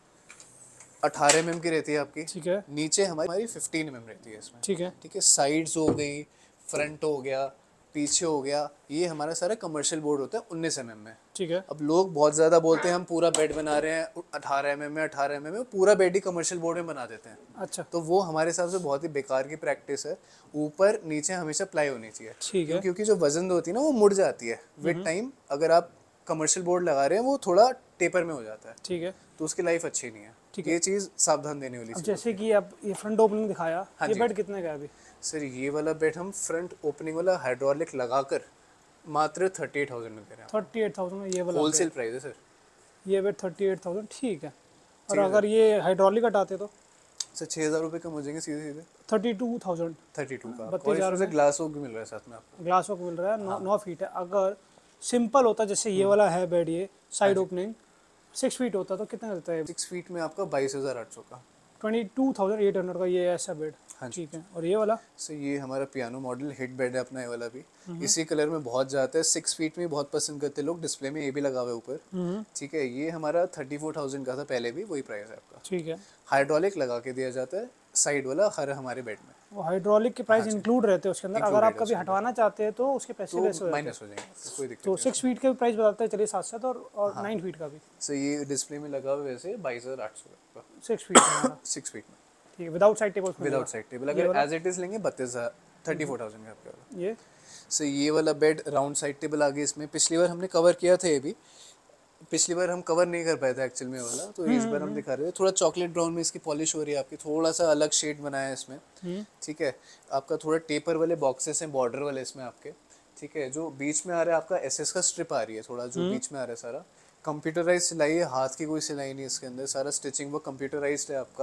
अठारह एम एम की रहती है आपकी, ठीक है नीचे हमारी फिफ्टीन एम एम रहती है इसमें। ठीक है ठीक है, साइड्स हो गई, फ्रंट हो गया, पीछे हो गया, ये हमारा सारा कमर्शियल बोर्ड होता है उन्नीस एम एम में। ठीक है। अब लोग बहुत ज़्यादा बोलते हैं हम पूरा बेड बना रहे हैं अठारह एम एम में, अठारह एम एम में, पूरा बेड ही कमर्शियल बोर्ड में बना देते हैं। अच्छा तो वो हमारे हिसाब से बहुत ही बेकार की प्रैक्टिस है। ऊपर नीचे हमेशा प्लाई होनी चाहिए, ठीक है। क्यों? क्योंकि जो वजन होती है ना वो मुड़ जाती है विद टाइम। अगर आप कमर्शियल बोर्ड लगा रहे हैं वो थोड़ा टेपर में हो जाता है, ठीक है। तो उसकी लाइफ अच्छी नहीं है। ठीक ये चीज़ सावधान देने वाली अब चीज़। जैसे कि आप ये फ्रंट ओपनिंग दिखाया, हाँ ये जी। बेड कितने का है अभी? सर ये वाला बेड हम फ्रंट ओपनिंग वाला हाइड्रोलिक लगाकर मात्र थर्टी एट थाउजेंड में दे रहे हैं। थर्टी एट थाउजेंड में ये वाला होलसेल प्राइस है सर। bed। ये बेड थर्टी एट थाउजेंड ठीक है। और ठीक है अगर ये हाइड्रोलिक हटाते तो सर छः हज़ार रुपये कम हो जाएंगे सीधे सीधे। Thirty two thousand thirty two का बत्तीस और हज़ार इसमें से ग्लास वर्क भी मिल रहा है साथ में आपको। ग्लास वर्क मिल रहा है। नौ नौ फीट है। अगर सिंपल होता जैसे ये वाला है बेड, ये साइड ओपनिंग सिक्स फीट होता तो कितना लगता है? सिक्स फीट में आपका बाईस हज़ार आठ सौ का। Twenty two thousand eight hundred का ये ऐसा बेड। हाँ जी। ठीक है। और ये वाला सर ये हमारा पियानो मॉडल हिट बेड है अपना, ये वाला भी इसी कलर में बहुत जाता है। सिक्स फीट में बहुत पसंद करते हैं लोग, डिस्प्ले में ये भी लगा हुआ है ऊपर। ठीक है, ये हमारा थर्टी फोर थाउजेंड का था पहले भी, वही प्राइस है आपका। ठीक है। हाइड्रोलिक लगा के दिया जाता है साइड वाला हर हमारे बेड में, वो हाइड्रोलिक के प्राइस इंक्लूड रहते हैं उसके अंदर। अगर आप Included है कभी उसके हटवाना चाहते हैं तो उसके पैसे लेस तो हो जाते हैं। माइनस हो जाएंगे, कोई दिक्कत तो नहीं। सिक्स फीट के प्राइस बताते हैं चलिए साथ साथ, और और नाइन फीट का भी सो ये डिस्प्ले में लगा हुआ है वैसे बाईस हज़ार आठ सौ का सिक्स फीट हमारा। सिक्स फीट में ठीक है, without side table without side table. अगर एज इट इज लेंगे बत्तीस हज़ार थर्टी फोर थाउजेंड का आपके वाला। ये सो ये वाला बेड राउंड साइड टेबल आ गया इसमें। पिछली बार हमने कवर किया था ये भी, पिछली बार हम कवर नहीं कर पाए थे एक्चुअल में वाला, तो इस बार हम दिखा रहे हैं। थोड़ा चॉकलेट ब्राउन में इसकी पॉलिश हो रही है आपकी, थोड़ा सा अलग शेड बनाया है इसमें। ठीक है, आपका थोड़ा टेपर वाले बॉक्सेस हैं बॉर्डर वाले इसमें आपके। ठीक है, जो बीच में आ रहा है आपका एसएस का स्ट्रिप आ रही है थोड़ा, जो बीच में आ रहा है सारा कंप्यूटराइज सिलाई है, हाथ की कोई सिलाई नहीं इसके अंदर, सारा स्टिचिंग वो कंप्यूटराइज्ड है आपका।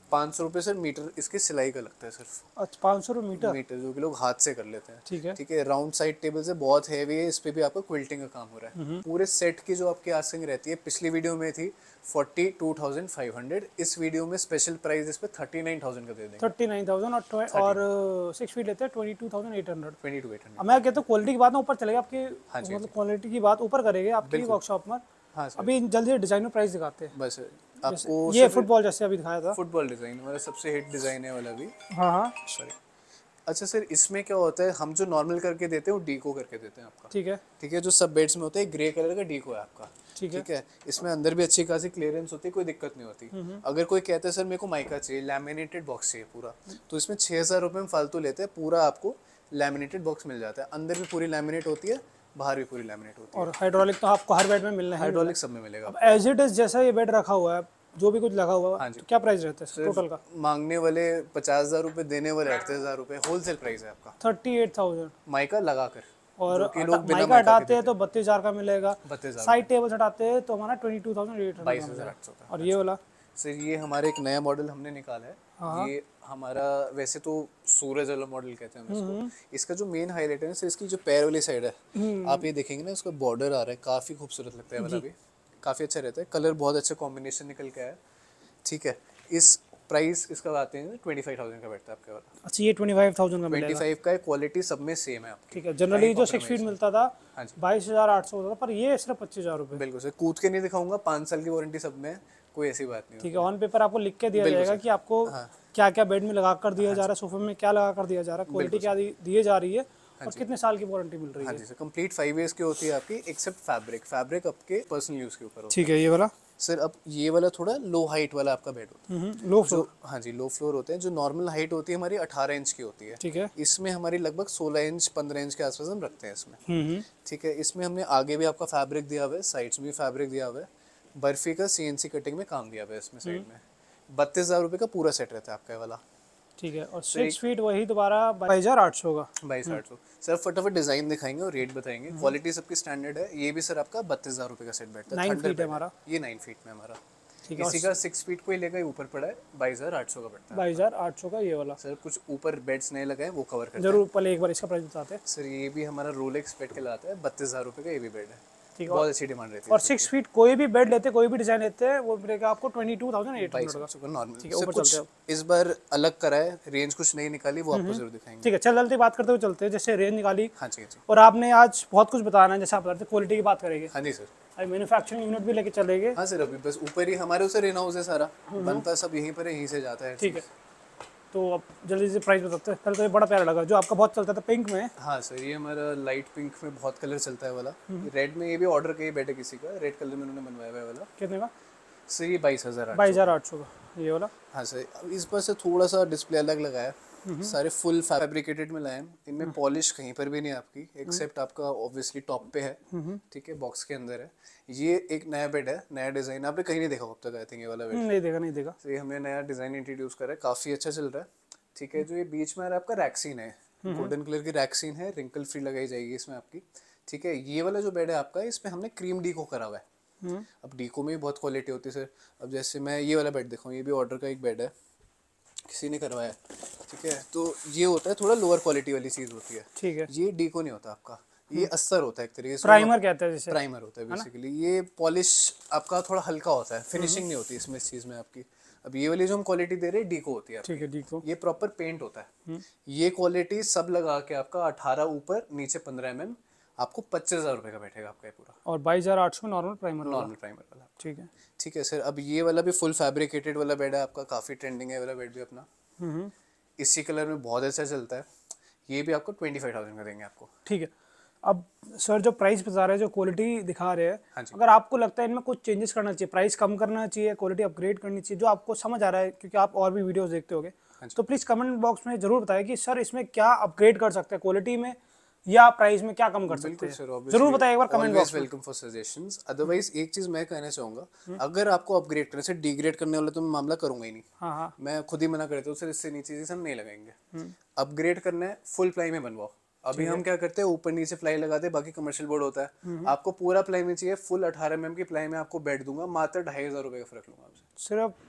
पाँच सौ रुपये सर मीटर इसकी सिलाई का लगता है सिर्फ। अच्छा, पाँच सौ रुपये मीटर। मीटर जो कि लोग हाथ से कर लेते हैं। ठीक है। ठीक है, राउंड साइड टेबल से बहुत हैवी है, इस पे भी आपका क्विल्टिंग का काम हो रहा है। पूरे सेट की जो आपकी आस्किंग रहती है, पिछली वीडियो में थी forty two thousand five hundred, इस वीडियो में स्पेशल प्राइस इस पे थर्टी नाइन थाउजेंड का दे देंगे। थर्टी नाइन थाउजेंड और ट्वे- और सिक्स फीट लेते हैं twenty two thousand eight hundred. Twenty two eight hundred. अब मैं कहता हूँ क्वालिटी की बात ना ऊपर चलेगा आपकी, हाँ जी, मतलब क्वालिटी की बात ऊपर करेंगे आपकी वर्कशॉप में। हाँ सर। अभी जल्दी डिजाइन में प्राइस दिखाते हैं। बस जैसे आपको ये फुटबॉल जैसे अभी दिखाया था, फुटबॉल डिजाइन हमारा सबसे हिट डिजाइन है वाला भी। हाँ हाँ सॉरी। अच्छा सर, इसमें क्या होता है, हम जो नॉर्मल करके देते हैं वो डीको करके देते हैं आपका। ठीक है। ठीक है, जो सब बेड्स में होता है ग्रे कलर का डीको है आपका। ठीक है। ठीक है, इसमें अंदर भी अच्छी खासी क्लियरेंस होती है, कोई दिक्कत नहीं होती। अगर कोई कहता है सर मेरे को माइका चाहिए, लैमिनेटेड बॉक्स चाहिए पूरा, तो इसमें छः हज़ार रुपये में फालतू लेते हैं, पूरा आपको लैमिनेटेड बॉक्स मिल जाता है। अंदर भी पूरी लैमिनेट होती है, बाहर भी पूरी लैमिनेट होती है। और हाइड्रोलिक तो आपको हर बेड में मिलना है। हाइड्रोलिक सब में मिलेगा। अब एज इट इज जैसा ये बेड रखा हुआ है, जो भी कुछ लगा हुआ है, हाँ जी। तो क्या प्राइस रहता है टोटल का? मांगने वाले पचास हज़ार रुपये, देने वाले अड़तीस हज़ार रुपये, होलसेल प्राइस है आपका थर्टी एट थाउजेंड। माइका लगाकर। और जो कि लोग बिना माइका हटाते हैं तो बत्तीस हजार का मिलेगा, बत्तीस हज़ार साइड टेबल हटाते हैं तो हमारा ट्वेंटी टू थाउजेंड एट बाईस हंड्रेड हज़ार आठ सौ का। और ये वाला सर ये हमारे एक नया मॉडल हमने निकाला है। हाँ। ये हमारा वैसे तो सूरज वाला मॉडल कहते हैं हम इसको। इसका जो मेन हाईलाइट है ना सर, इसकी जो पैर वाली साइड है, आप ये देखेंगे ना, इसका बॉर्डर आ रहा है, काफ़ी खूबसूरत लगता है वाला भी, काफ़ी अच्छा रहता है। कलर बहुत अच्छा कॉम्बिनेशन निकल के आया है। ठीक है, इस प्राइस इसका आते हैं ट्वेंटी फाइव थाउजेंड का बैठता है आपके वाला। अच्छा, ये ट्वेंटी फाइव थाउजेंड का ट्वेंटी मिलेगा। फाइव का है, क्वालिटी सब में सेम है आपकी। ठीक है, जनरली जो सिक्स फीट मिलता था हाँ जी। बाईस हजार आठ सौ होता था, पर ये सिर्फ पच्चीस हजार रुपये। बिल्कुल सर, कूद के नहीं दिखाऊंगा, पाँच साल की वारंटी सब में है, कोई ऐसी बात नहीं। ठीक है, ऑन पेपर आपको लिख के दिया जाएगा कि आपको क्या क्या बेड में लगा कर दिया जा रहा है, सोफे में क्या लगा कर दिया जा रहा है, क्वालिटी क्या दी दिए जा रही है, और कितने साल की वारंटी मिल रही हाँ है। जी सर, कंप्लीट फाइव इयर्स की होती है आपकी, एक्सेप्ट फैब्रिक। फैब्रिक आपके पर्सनल यूज़ के ऊपर होता ठीक है, ये वाला है सर। अब ये वाला थोड़ा लो हाइट वाला आपका बेड होता है, लो फ्लोर। हाँ जी, लो फ्लोर होते हैं। जो नॉर्मल हाइट होती है हमारी अठारह इंच की होती है। ठीक है। इसमें हमारी लगभग सोलह इंच पंद्रह इंच के आसपास हम रखते हैं इसमें। हम्म ठीक है, इसमें हमने आगे भी आपका फैब्रिक दिया हुआ है, साइड्स में भी फैब्रिक दिया हुआ है, बर्फी का सीएनसी कटिंग में काम दिया हुआ है इसमें साइड में। बत्तीस हज़ार रुपये का पूरा सेट रहता है आपका वाला। ठीक है, और सिक्स फीट वही दोबारा बाईस हजार आठ सौ का। बाईस आठ सौ सर, फटाफट डिजाइन दिखाएंगे और रेट बताएंगे। क्वालिटी सबकी स्टैंडर्ड है। ये भी सर आपका बत्तीस हज़ार रुपये का सेट बैठता है। नाइन थंडर फीट है बेड हमारा। ये नाइन फीट में हमारा। ठीक है, इसी का सिक्स फीट कोई लेगा, ऊपर पड़ा है, बाईस हज़ार आठ सौ का पड़ता है। बाईस हजार आठ सौ का ये वाला। सर कुछ ऊपर बेड्स नए लगाए वो कवर करते जरूर, पहले एक बार इसका प्राइस बताते हैं। हैं। सर ये भी हमारा रोलेक्स बेड कहलाता है, बत्तीस हज़ार रुपये का ये भी बेड है। ठीक है, बहुत अच्छी डिमांड रहती है। और सिक्स फीट कोई भी बेड लेते, कोई भी डिजाइन लेते हैं, वो मिलेगा आपको twenty two thousand eight hundred का। का नॉर्मल। ठीक है, सर ऊपर कुछ चलते हैं। इस बार अलग करा है, रेंज कुछ नहीं निकाली, वो आपको जरूर दिखाएंगे। ठीक है, चल जल्दी बात करते हुए चलते हैं। जैसे रेंज निकाली, हाँ जी, हाँ जी, और आपने आज बहुत कुछ बताना है, जैसे आप बताते क्वालिटी की बात करेंगे, हाँ जी सर। अभी मैन्युफैक्चरिंग यूनिट भी लेके चलेंगे। हाँ सर, अभी बस ऊपर ही हमारे उसे रेन हाउस है, सारा बनता सब यहीं पर है, यहीं से जाता है। ठीक है, तो अब जल्दी से प्राइस बताते हैं। पहले तो ये बड़ा प्यारा लगा, जो आपका बहुत चलता था पिंक में। हाँ सर, ये हमारा लाइट पिंक में बहुत कलर चलता है वाला। रेड में ये भी ऑर्डर किए बैठे किसी का, रेड कलर में उन्होंने बनवाया हुआ है वाला। कितने का? सर ये बाईस हज़ार बाईस हजार आठ सौ का ये वाला। हाँ सर, अब इस पर से थोड़ा सा डिस्प्ले अलग लगाया, सारे फुल फैब्रिकेटेड में लाए। इनमें पॉलिश कहीं पर भी नहीं आपकी, एक्सेप्ट आपका ऑब्वियसली टॉप पे है। ठीक है, बॉक्स के अंदर है। ये एक नया बेड है, नया डिजाइन आपने कहीं नहीं देखा अब तक, आई थिंक ये वाला बेड। नहीं देखा, नहीं देखा। तो ये हमने नया डिजाइन इंट्रोड्यूस करा है, काफी अच्छा चल रहा है। ठीक है, जो ये बीच में आ रहा है आपका रैक्सीन है, गोल्डन कलर की रैक्सीन है, रिंकल फ्री लगाई जाएगी इसमें आपकी। ठीक है, ये वाला जो बेड है आपका, इसमें हमने क्रीम डीको करा हुआ है। अब डीको में भी बहुत क्वालिटी होती है सर। अब जैसे मैं ये वाला बेड दिखाऊँ, ये भी ऑर्डर का एक बेड है, किसी ने करवाया। ठीक है, तो ये होता है थोड़ा लोअर क्वालिटी वाली चीज़ होती है। ठीक है, ये डीको नहीं होता आपका, ये अस्तर होता है एक तरीके से, प्राइमर कहते हैं जिसे। प्राइमर होता है बेसिकली। ये पॉलिश आपका थोड़ा हल्का होता है, फिनिशिंग नहीं होती इसमें, इस चीज़ में आपकी। अब ये वाली जो हम क्वालिटी दे रहे हैं डीको होती है आपकी। ठीक है, डीको। ये प्रॉपर पेंट होता है। ये क्वालिटी सब लगा के आपका अठारह ऊपर नीचे पंद्रह एम एम आपको पच्चीस हज़ार रुपये का बैठेगा आपका ये पूरा। और बाईस हजार आठ सौ नॉर्मल प्राइमर। नॉर्मल प्राइमर वाला। ठीक है। ठीक है सर, अब ये वाला भी फुल फैब्रिकेटेड वाला बेड है आपका, काफ़ी ट्रेंडिंग है वाला बेड भी अपना। हम्म इसी कलर में बहुत अच्छा चलता है। ये भी आपको ट्वेंटी फाइव थाउजेंड का देंगे आपको। ठीक है, अब सर जो प्राइस बता रहे हैं, जो क्वालिटी दिखा रहे हैं, हाँ जी। अगर आपको लगता है इनमें कुछ चेंजेस करना चाहिए, प्राइस कम करना चाहिए, क्वालिटी अपग्रेड करनी चाहिए, जो आपको समझ आ रहा है क्योंकि आप और भी वीडियोस देखते होंगे, तो प्लीज़ कमेंट बॉक्स में जरूर बताएं कि सर इसमें क्या अपग्रेड कर सकते हैं, क्वालिटी में या प्राइस में क्या कम कर सकते हैं। जरूर बताएं एक बार कमेंट बॉक्स में। Welcome for suggestions. अदरवाइज एक चीज मैं कहना चाहूंगा, अगर आपको अपग्रेड करने से डिग्रेड करने वाला तो मैं मामला करूंगा ही नहीं। हाँ हाँ, मैं खुद ही मना करता हूँ सर, इससे नीचे चीज हम नहीं लगाएंगे। अपग्रेड करना है, फुल प्लाई में बनवाओ। अभी हम क्या करते हैं, ऊपर नीचे प्लाई लगाते हैं, बाकी कमर्शियल बोर्ड होता है। आपको पूरा प्लाई में चाहिए, फुल अठारह एम एम की प्लाई में आपको बेड दूंगा, मात्र ढाई हजार रुपए का फर्क लूंगा आपसे। सिर्फ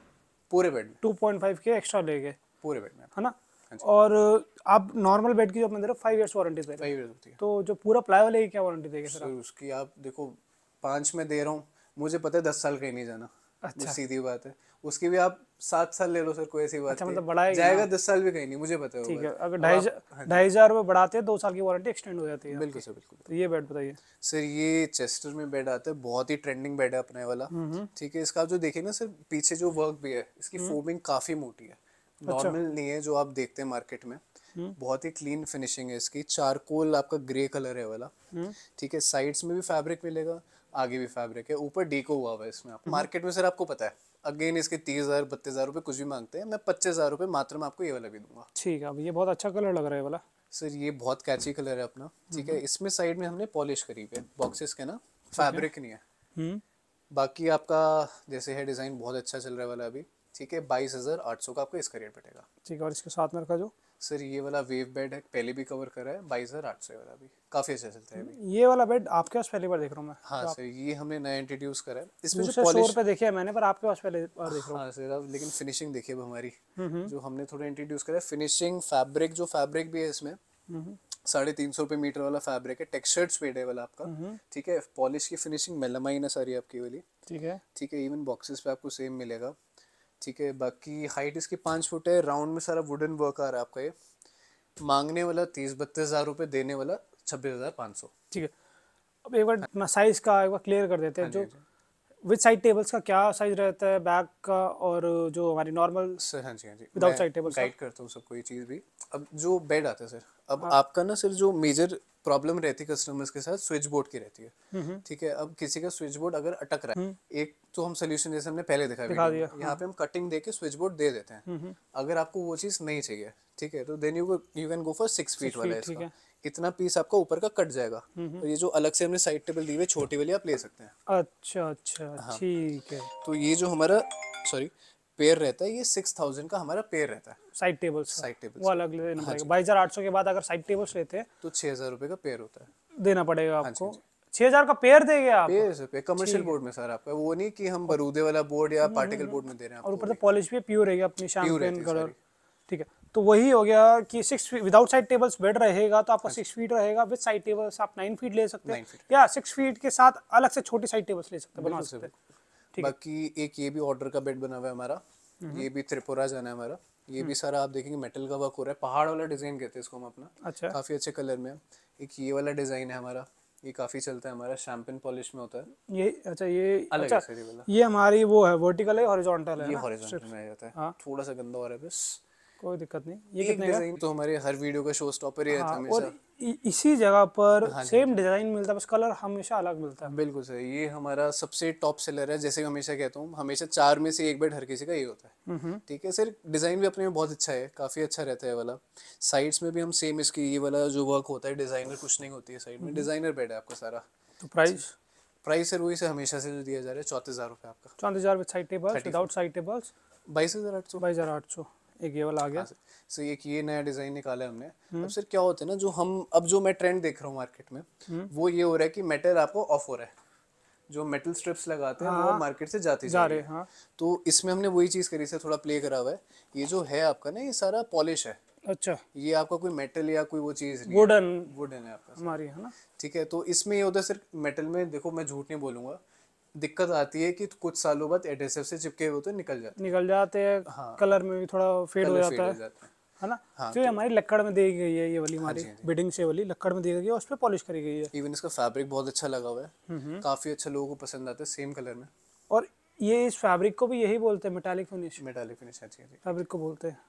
पूरे बेड में, टू पॉइंट फाइव के एक्स्ट्रा ले गए, पूरे बेड में है ना। हाँ जी। और आप नॉर्मल बेड की जो अपने दे रहे हो फाइव ईयर्स वारंटी दे रहे फाइव ईयर्स होती है हो, तो जो पूरा प्लाई वाले की क्या वारंटी देंगे सर सर। आप? उसकी आप देखो, पाँच में दे रहा हूँ, मुझे पता है दस साल कहीं नहीं जाना, अच्छा। मुझे सीधी बात है। उसकी भी आप सात साल ले लो सर, कोई ऐसी बात अच्छा, नहीं मतलब है। बढ़ाएगी जाएगा ना। दस साल भी कहीं नहीं, मुझे पता है वो ठीक है, बात। अगर अब ढाई आप- हाँ जी, ढाई हजार रुपये बढ़ाते हैं दो साल की वारंटी एक्सटेंड हो जाती है बिल्कुल आपकी। सर, बिल्कुल। तो ये बेड बताइए। सर ये चेस्टर में बेड आता है, बहुत ही ट्रेंडिंग बेड है अपने वाला। ठीक है, इसका आप जो देखिए ना सर, पीछे जो वर्क भी है, इसकी फोमिंग काफ़ी मोटी है, अच्छा। नॉर्मल नहीं है जो आप देखते हैं मार्केट में। बहुत ही क्लीन फिनिशिंग है इसकी, चारकोल आपका ग्रे कलर है वाला। ठीक है, साइड्स में भी फैब्रिक मिलेगा, आगे भी फैब्रिक है, ऊपर डीको हुआ हुआ है इसमें। आप मार्केट में सर आपको पता है, अगेन इसके तीस हज़ार बत्तीस हज़ार रुपये कुछ भी मांगते हैं, मैं पच्चीस हज़ार रुपये मात्र में आपको ये वाला भी दूंगा। ठीक है, अब ये बहुत अच्छा कलर लग रहा है वाला। सर ये बहुत कैची कलर है अपना। ठीक है, इसमें साइड में हमने पॉलिश करी हुई है बॉक्सेस के ना, फैब्रिक नहीं है। हम्म। बाकी आपका जैसे है डिज़ाइन बहुत अच्छा चल रहा है वाला अभी। ठीक है, बाईस हज़ार आठ सौ का आपको इसका रेट पड़ेगा। ठीक है, और इसके साथ में रखा जो सर ये वाला वेव बेड है, पहले भी कवर करा है, बाईस हज़ार आठ सौ वाला भी काफ़ी अच्छा चलता है अभी। ये वाला बेड आपके पास पहली बार देख रहा हूँ मैं। हाँ जो सर, ये हमने नया इंट्रोड्यूस करा है, इसमें जो दूसरे स्टोर पॉलिश। पे देखे है मैंने, पर आपके पास पहले बार देख रहा हाँ सर, अब लेकिन फिनिशिंग देखिए अब हमारी, हूँ। जो हमने थोड़ा इंट्रोड्यूस करा है, फिनिशिंग फैब्रिक, जो फैब्रिक भी है इसमें साढ़े तीन सौ रुपये मीटर वाला फैब्रिक है, टेक्सचर्ड स्वेड है वाला आपका। ठीक है, पॉलिश की फिनिशिंग मेलामाइन है सारी आपकी वाली। ठीक है। ठीक है, इवन बॉक्सेस पे आपको सेम मिलेगा। ठीक है, बाकी हाइट इसकी पाँच फुट है, राउंड में सारा वुडन वर्क आ रहा है आपका। ये मांगने वाला तीस बत्तीस हज़ार रुपये, देने वाला छब्बीस हज़ार पाँच सौ। ठीक है, अब एक बार साइज का एक बार क्लियर कर देते हाँ हैं। जी, जो हाँ जी विद साइड टेबल्स का क्या साइज रहता है बैक का, और जो हमारी नॉर्मल सर। हाँ जी, हाँ जी, विदाउट मैं साइड टेबल्स का? गाइड करता हूँ सबको ये चीज़ भी। अब जो बेड आता है सर, अब हाँ। आपका ना सर, जो मेजर प्रॉब्लम रहती है कस्टमर्स के साथ, स्विच बोर्ड की रहती है। ठीक है, अब किसी का स्विच बोर्ड अगर अटक रहा है, एक तो हम सोल्यूशन जैसे हमने पहले दिखाया दिखा वीडियो दिया, में, यहाँ पे हम कटिंग दे के स्विच बोर्ड दे देते हैं। अगर आपको वो चीज़ नहीं चाहिए, ठीक है, तो then you you can go for six feet वाला है ठीक इसका। है। इतना पीस आपका ऊपर का कट जाएगा, और ये जो अलग से हमने साइड टेबल दी हुई है छोटी वाली, आप ले सकते हैं। अच्छा अच्छा, ठीक है। तो ये जो हमारा सॉरी पेयर रहता है, ये सिक्स थाउजेंड का हमारा पेयर रहता है, साइड टेबल्स का साइड टेबल वो अलग लेना हाँ पड़ेगा। जी, बाईस हजार आठ सौ के बाद अगर साइड टेबल्स लेते हैं तो छः हज़ार रुपये का पेयर होता है। देना पड़ेगा हाँ जी, आपको। हाँ जी। छह हजार का पेयर देंगे आप? पेयर से पे कमर्शियल ठीक है। बोर्ड में सर आपका, वो नहीं कि हम बरूदे वाला बोर्ड या पार्टिकल बोर्ड में दे रहे हैं और आपको। ऊपर से पॉलिश भी प्योर रहेगी अपनी प्योर रहती शैम्पेन है कलर। सारी। ठीक है, तो वही हो गया कि six feet without side tables bed रहेगा तो आपका सिक्स फीट रहेगा। विद साइड टेबल्स आप नाइन फीट ले सकते हैं, नाइन फीट या सिक्स फीट के साथ अलग से छोटी साइड टेबल्स ले सकते हैं, बना बिल्कुल सर, सकते हैं। बिल्कुल। बाकी एक ये भी ऑर्डर का बेड बना हुआ है हमारा, ये भी त्रिपुरा जाना है हमारा। ये भी सारा आप देखेंगे मेटल का वर्क हो रहा है, पहाड़ वाला डिजाइन कहते हैं इसको हम अपना। अच्छा। काफ़ी अच्छे कलर में है। एक ये वाला डिज़ाइन है हमारा, ये काफ़ी चलता है हमारा, शैम्पेन पॉलिश में होता है। ये अच्छा, ये अलग अच्छा है सर ये वाला, ये हमारी वो है वर्टिकल है हॉरिजॉन्टल है ये ना? हॉरिजॉन्टल में आ जाता है। हाँ। थोड़ा सा गंदा हो रहा है बस। कोई दिक्कत नहीं। ये एक कितने का? डिज़ाइन तो हमारे हर वीडियो का शो स्टॉपर ही रहता हाँ, है और हमेशा। इ- इसी जगह पर हाँ जी, सेम डिजाइन मिलता है, बस कलर हमेशा अलग मिलता है। बिल्कुल सर, ये हमारा सबसे टॉप सेलर है। जैसे मैं हमेशा कहता हूँ, हमेशा चार में से एक बेड हर किसी का ये होता है। ठीक है सर, डिज़ाइन भी अपने में बहुत अच्छा है, काफ़ी अच्छा रहता है वाला। साइड्स में भी हम सेम इसकी ये वाला जो वर्क होता है, डिज़ाइनर कुछ नहीं होती है साइड में, डिज़ाइनर बेड है आपका सारा। तो प्राइस प्राइस सर वही से हमेशा से जो दिया जा रहा है, चौंतीस हज़ार रुपये आपका। चौंतीस हजार with side tables, without side tables बाईस हज़ार आठ सौ। बाईस हजार आठ सौ। एक ये वाला आ गया। हाँ सर, सर एक ये नया डिज़ाइन निकाला है हमने। अब सर क्या होता है ना, जो हम अब जो मैं ट्रेंड देख रहा हूँ मार्केट में, वो ये हो रहा है कि मेटल आपको ऑफ हो रहा है, जो मेटल स्ट्रिप्स लगाते हैं वो मार्केट से जाती जा रही है। हाँ। तो इसमें हमने वही चीज़ करी से थोड़ा प्ले करा हुआ है। ये जो है आपका ना, ये सारा पॉलिश है, अच्छा, ये आपका कोई मेटल या कोई वो चीज़ नहीं है, वुडन वुडन है आपका। हमारी है ना? ठीक है, तो इसमें ये होता है सर, मेटल में देखो मैं झूठ नहीं बोलूंगा, दिक्कत आती है कि कुछ सालों बाद एडहेसिव से चिपके हुए तो निकल जाते निकल जाते हैं, हाँ। कलर में भी थोड़ा फेड हो हैं, जाता फेड है हो जाते हैं। है ना? हाँ, जो ये हमारी लक्कड़ में दी गई है, ये वाली हमारी जी, हाँ जी। बिडिंग से वाली लक्कड़ में दी गई है, उस पर पॉलिश करी गई है। इवन इसका फैब्रिक बहुत अच्छा लगा हुआ है, काफ़ी अच्छा, लोगों को पसंद आता है, सेम कलर में। और ये इस फैब्रिक को भी यही बोलते हैं, मेटालिक फिनिश मेटालिक फिनिश है जी। फैब्रिक को बोलते हैं।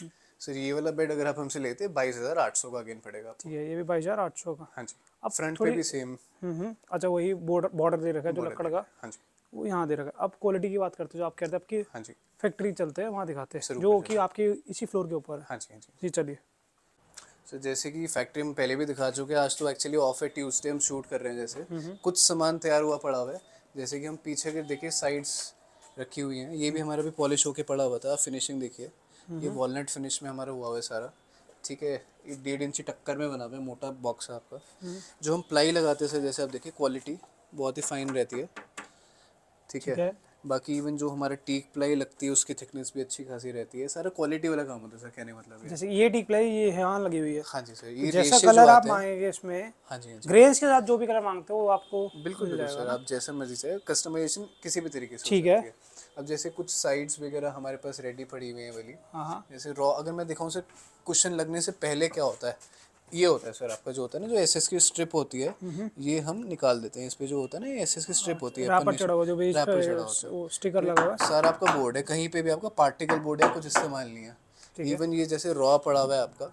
सर ये वाला बेड अगर आप हमसे लेते हैं, बाईस हज़ार आठ सौ का अगेन पड़ेगा आपको। ठीक है, ये भी बाईस हजार आठ सौ का। हाँ जी। अब फ्रंट पे थोड़ी- भी सेम हम्म हम्म, अच्छा वही बॉर्डर बॉर्डर दे रखा है जो लकड़ का, हाँ जी, वो यहाँ दे रखा है। अब क्वालिटी की बात करते हैं, जो आप कहते हैं आपकी हाँ जी, फैक्ट्री चलते हैं वहाँ दिखाते सर हैं, ऊपर जो कि आपके इसी फ्लोर के ऊपर है। हाँ जी, हाँ जी। जी चलिए। सर जैसे कि फैक्ट्री में पहले भी दिखा चुके हैं, आज तो एक्चुअली ऑफ है, ट्यूसडे हम शूट कर रहे हैं। जैसे कुछ सामान तैयार हुआ पड़ा हुआ है, जैसे कि हम पीछे के देखिए साइड्स रखी हुई हैं, ये भी हमारा भी पॉलिश होके पड़ा हुआ था। फिनिशिंग देखिए, ये वॉलनट फिनिश में हमारा हुआ हुआ है सारा। ठीक है, ये डेढ़ इंची टक्कर में बना हुआ है, मोटा बॉक्स है आपका। जो हम प्लाई लगाते हैं सर, जैसे आप देखिए क्वालिटी बहुत ही फाइन रहती है। ठीक ठीक है, है। बाकी इवन जो हमारा टीक प्लाई लगती है उसकी थिकनेस भी अच्छी खासी रहती है, सारा क्वालिटी वाला काम होता है सर, कहने मतलब है। जैसे ये टीक प्लाई ये यहाँ लगी हुई है। हाँ जी सर, ये जैसा रेशे कलर जो आप आते हैं, मांगेंगे इसमें हाँ जी हाँ जी, ग्रेस के साथ जो भी कलर मांगते हो वो आपको बिल्कुल मिल बिल्कुल जाएगा सर, ना? आप जैसा मर्जी से कस्टमाइजेशन किसी भी तरीके से हो ठीक है। सकती है। अब जैसे कुछ साइड्स वगैरह हमारे पास रेडी पड़ी हुई हैं वाली, हाँ हाँ जैसे रॉ अगर मैं दिखाऊं सर, कुशन लगने से पहले क्या होता है, ये होता है सर आपका जो होता है ना, जो एसएस की स्ट्रिप होती है, ये हम निकाल देते हैं। इस पे जो होता है ना, ये एसएस की स्ट्रिप होती है, रैपर चढ़ा हुआ जो बीच रैपर पे चढ़ा होता है, वो स्टिकर लगा हुआ है। सर आपका बोर्ड है, कहीं पे भी आपका पार्टिकल बोर्ड है, कुछ इस्तेमाल नहीं है। इवन ये जैसे रॉ पड़ा हुआ है आपका,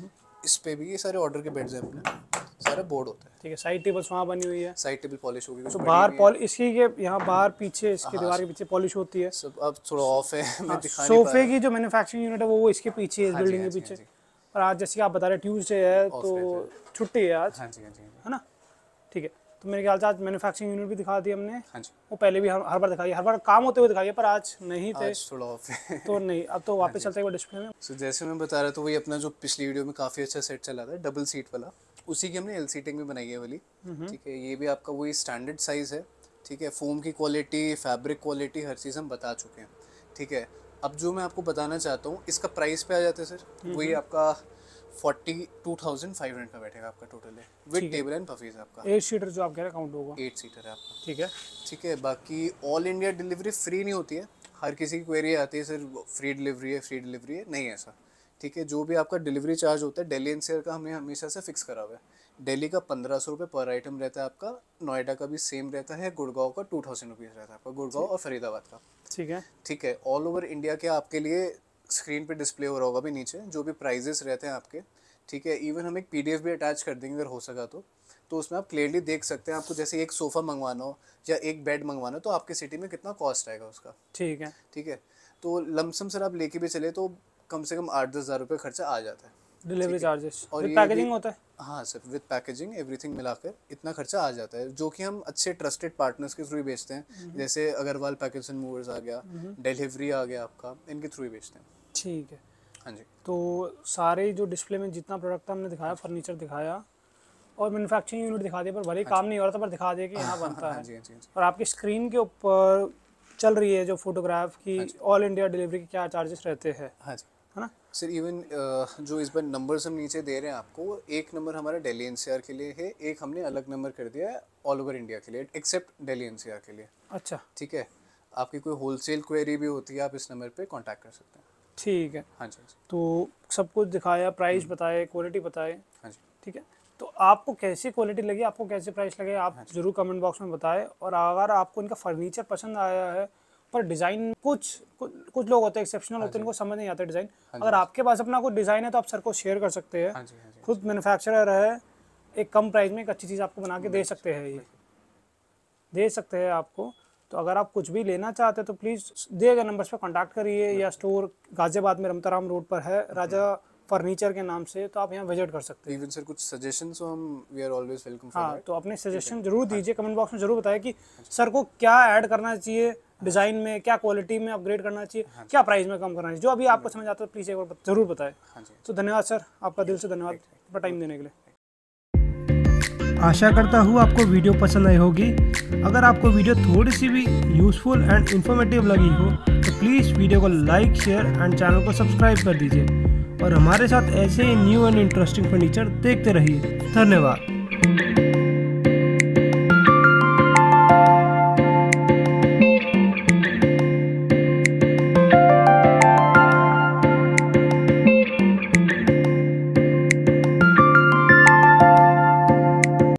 इस पे भी ये सारे ऑर्डर के बेड्स हैं अपने, सारा बोर्ड होता है। ठीक है, साइड टेबल्स वहाँ बनी हुई है, साइड टेबल पॉलिश होगी, तो बाहर पॉलिश इसकी के यहाँ बाहर पीछे इसके दीवार के पीछे पॉलिश होती है। सब अब थोड़ा ऑफ है, मैं दिखा नहीं पा सोफे की जो मैन्युफैक्चरिंग यूनिट है वो वो इसके पीछे है, इस हाँ जी, बिल्डिंग हाँ के जी, पीछे। हाँ जी। और आज जैसे कि आप बता रहे ट्यूसडे है तो छुट्टी है आज, हाँ जी हाँ जी हाँ जी, है ना? ठीक है, तो मेरे ख्याल से आज मैन्युफैक्चरिंग यूनिट भी दिखा दी हमने। हाँ जी, वो पहले भी हर हर बार दिखाई, हर बार काम होते हुए दिखाई है, पर आज नहीं थे आज थोड़ा ऑफ है। तो नहीं। अब तो वापस चलते हैं डिस्प्ले में। सो जैसे मैं बता रहा था, वही अपना जो पिछली वीडियो में काफ़ी अच्छा सेट चला था डबल सीट वाला, उसी की हमने एल सीटिंग में बनाई है वाली। ठीक है, ये भी आपका वही स्टैंडर्ड साइज़ है। ठीक है, फोम की क्वालिटी, फैब्रिक क्वालिटी, हर चीज़ हम बता चुके हैं। ठीक है, अब जो मैं आपको बताना चाहता हूँ, इसका प्राइस पे आ जाता है सर, वही आपका forty two thousand five hundred का बैठेगा आपका टोटल है, विद टेबल एंड पफीज आपका। एट सीटर जो आप कह रहे हैं काउंट होगा। एट सीटर है आपका। ठीक है, ठीक है, बाकी ऑल इंडिया डिलीवरी फ्री नहीं होती है। हर किसी की क्वेरी आती है सर फ्री डिलीवरी है, फ्री डिलीवरी है, नहीं ऐसा। ठीक है, जो भी आपका डिलीवरी चार्ज होता है दिल्ली एनसीआर का हमने हमेशा से फिक्स करा हुआ है। दिल्ली का पंद्रह सौ रुपये पर आइटम रहता है आपका, नोएडा का भी सेम रहता है, गुड़गांव का टू थाउजेंड रुपीज़ रहता है आपका, गुड़गांव और फरीदाबाद का। ठीक है, ठीक है, ऑल ओवर इंडिया के आपके लिए स्क्रीन पे डिस्प्ले हो रहा होगा भी नीचे जो भी प्राइजेस रहते हैं आपके। ठीक है, इवन हम एक पीडीएफ भी अटैच कर देंगे अगर हो सका तो तो उसमें आप क्लियरली देख सकते हैं, आपको जैसे एक सोफ़ा मंगवाना हो या एक बेड मंगवाना हो तो आपके सिटी में कितना कॉस्ट आएगा उसका। ठीक है, ठीक है, तो लमसम सर आप लेके भी चले तो कम से कम आठ दस हज़ार रुपये खर्चा आ जाता है। डिलीवरी चार्जेस और और ये पैकेजिंग भी- होता है। हाँ सर, विद पैकेजिंग एवरीथिंग मिलाकर इतना खर्चा आ जाता है, जो कि हम अच्छे ट्रस्टेड पार्टनर्स के थ्रू ही बेचते हैं। जैसे अग्रवाल पैकेज एंड मूवर्स आ गया, डिलीवरी आ गया आपका, इनके थ्रू ही बेचते हैं। ठीक है, हाँ जी, तो सारे जो डिस्प्ले में जितना प्रोडक्ट हमने दिखाया, फर्नीचर दिखाया और मैन्युफैक्चरिंग यूनिट दिखा दिया, पर भले ही काम नहीं हो रहा था पर दिखा दिया कि यहाँ बनता हाँ है। जी हाँ जी हाँ जी। और आपकी स्क्रीन के ऊपर चल रही है जो फोटोग्राफ की ऑल इंडिया डिलीवरी के क्या चार्जेस रहते हैं, हाँ जी है ना? सर, इवन जो इस बार नंबर्स हम नीचे दे रहे हैं आपको, एक नंबर हमारा दिल्ली एनसीआर के लिए है, एक हमने अलग नंबर कर दिया है ऑल ओवर इंडिया के लिए, एक्सेप्ट दिल्ली एनसीआर के लिए। अच्छा, ठीक है, आपकी कोई होलसेल क्वेरी भी होती है आप इस नंबर पे कांटेक्ट कर सकते हैं। ठीक है, हाँ जी हाँ जी तो सब कुछ दिखाया, प्राइस बताए, क्वालिटी बताए। हाँ जी। ठीक है, तो आपको कैसी क्वालिटी लगी, आपको कैसे प्राइस लगे, आप जरूर कमेंट बॉक्स में बताएं। और अगर आपको इनका फर्नीचर पसंद आया है पर डिज़ाइन कुछ कुछ कुछ लोग होते हैं एक्सेप्शनल होते हैं, इनको समझ नहीं आता डिज़ाइन, अगर आपके पास अपना कुछ डिज़ाइन है तो आप सर को शेयर कर सकते हैं। हाँ जी हाँ जी। खुद मैन्युफैक्चरर है, एक कम प्राइस में एक अच्छी चीज़ आपको बना के दे सकते हैं, ये दे सकते हैं आपको। तो अगर आप कुछ भी लेना चाहते हैं तो प्लीज़ दिए गए नंबर्स पर कॉन्टैक्ट करिए, या स्टोर गाजियाबाद में रमताराम रोड पर है, राजा फर्नीचर के नाम से, तो आप यहाँ विजिट कर सकते हैं। इवन सर कुछ सजेशंस हो, हम we are always welcome for हाँ, दैट। तो अपने सजेशन जरूर दीजिए, कमेंट बॉक्स में जरूर बताएं कि सर को क्या ऐड करना चाहिए डिज़ाइन में, क्या क्वालिटी में अपग्रेड करना चाहिए, क्या प्राइस में कम करना चाहिए, जो अभी आपको समझ आता है प्लीज़ एक बार जरूर बताएं। हाँ जी, तो धन्यवाद सर, आपका दिल से धन्यवाद अपना टाइम देने के लिए। आशा करता हूँ आपको वीडियो पसंद आई होगी। अगर आपको वीडियो थोड़ी सी भी यूज़फुल एंड इन्फॉर्मेटिव लगी हो तो प्लीज़ वीडियो को लाइक, शेयर एंड चैनल को सब्सक्राइब कर दीजिए और हमारे साथ ऐसे ही न्यू एंड इंटरेस्टिंग फर्नीचर देखते रहिए। धन्यवाद।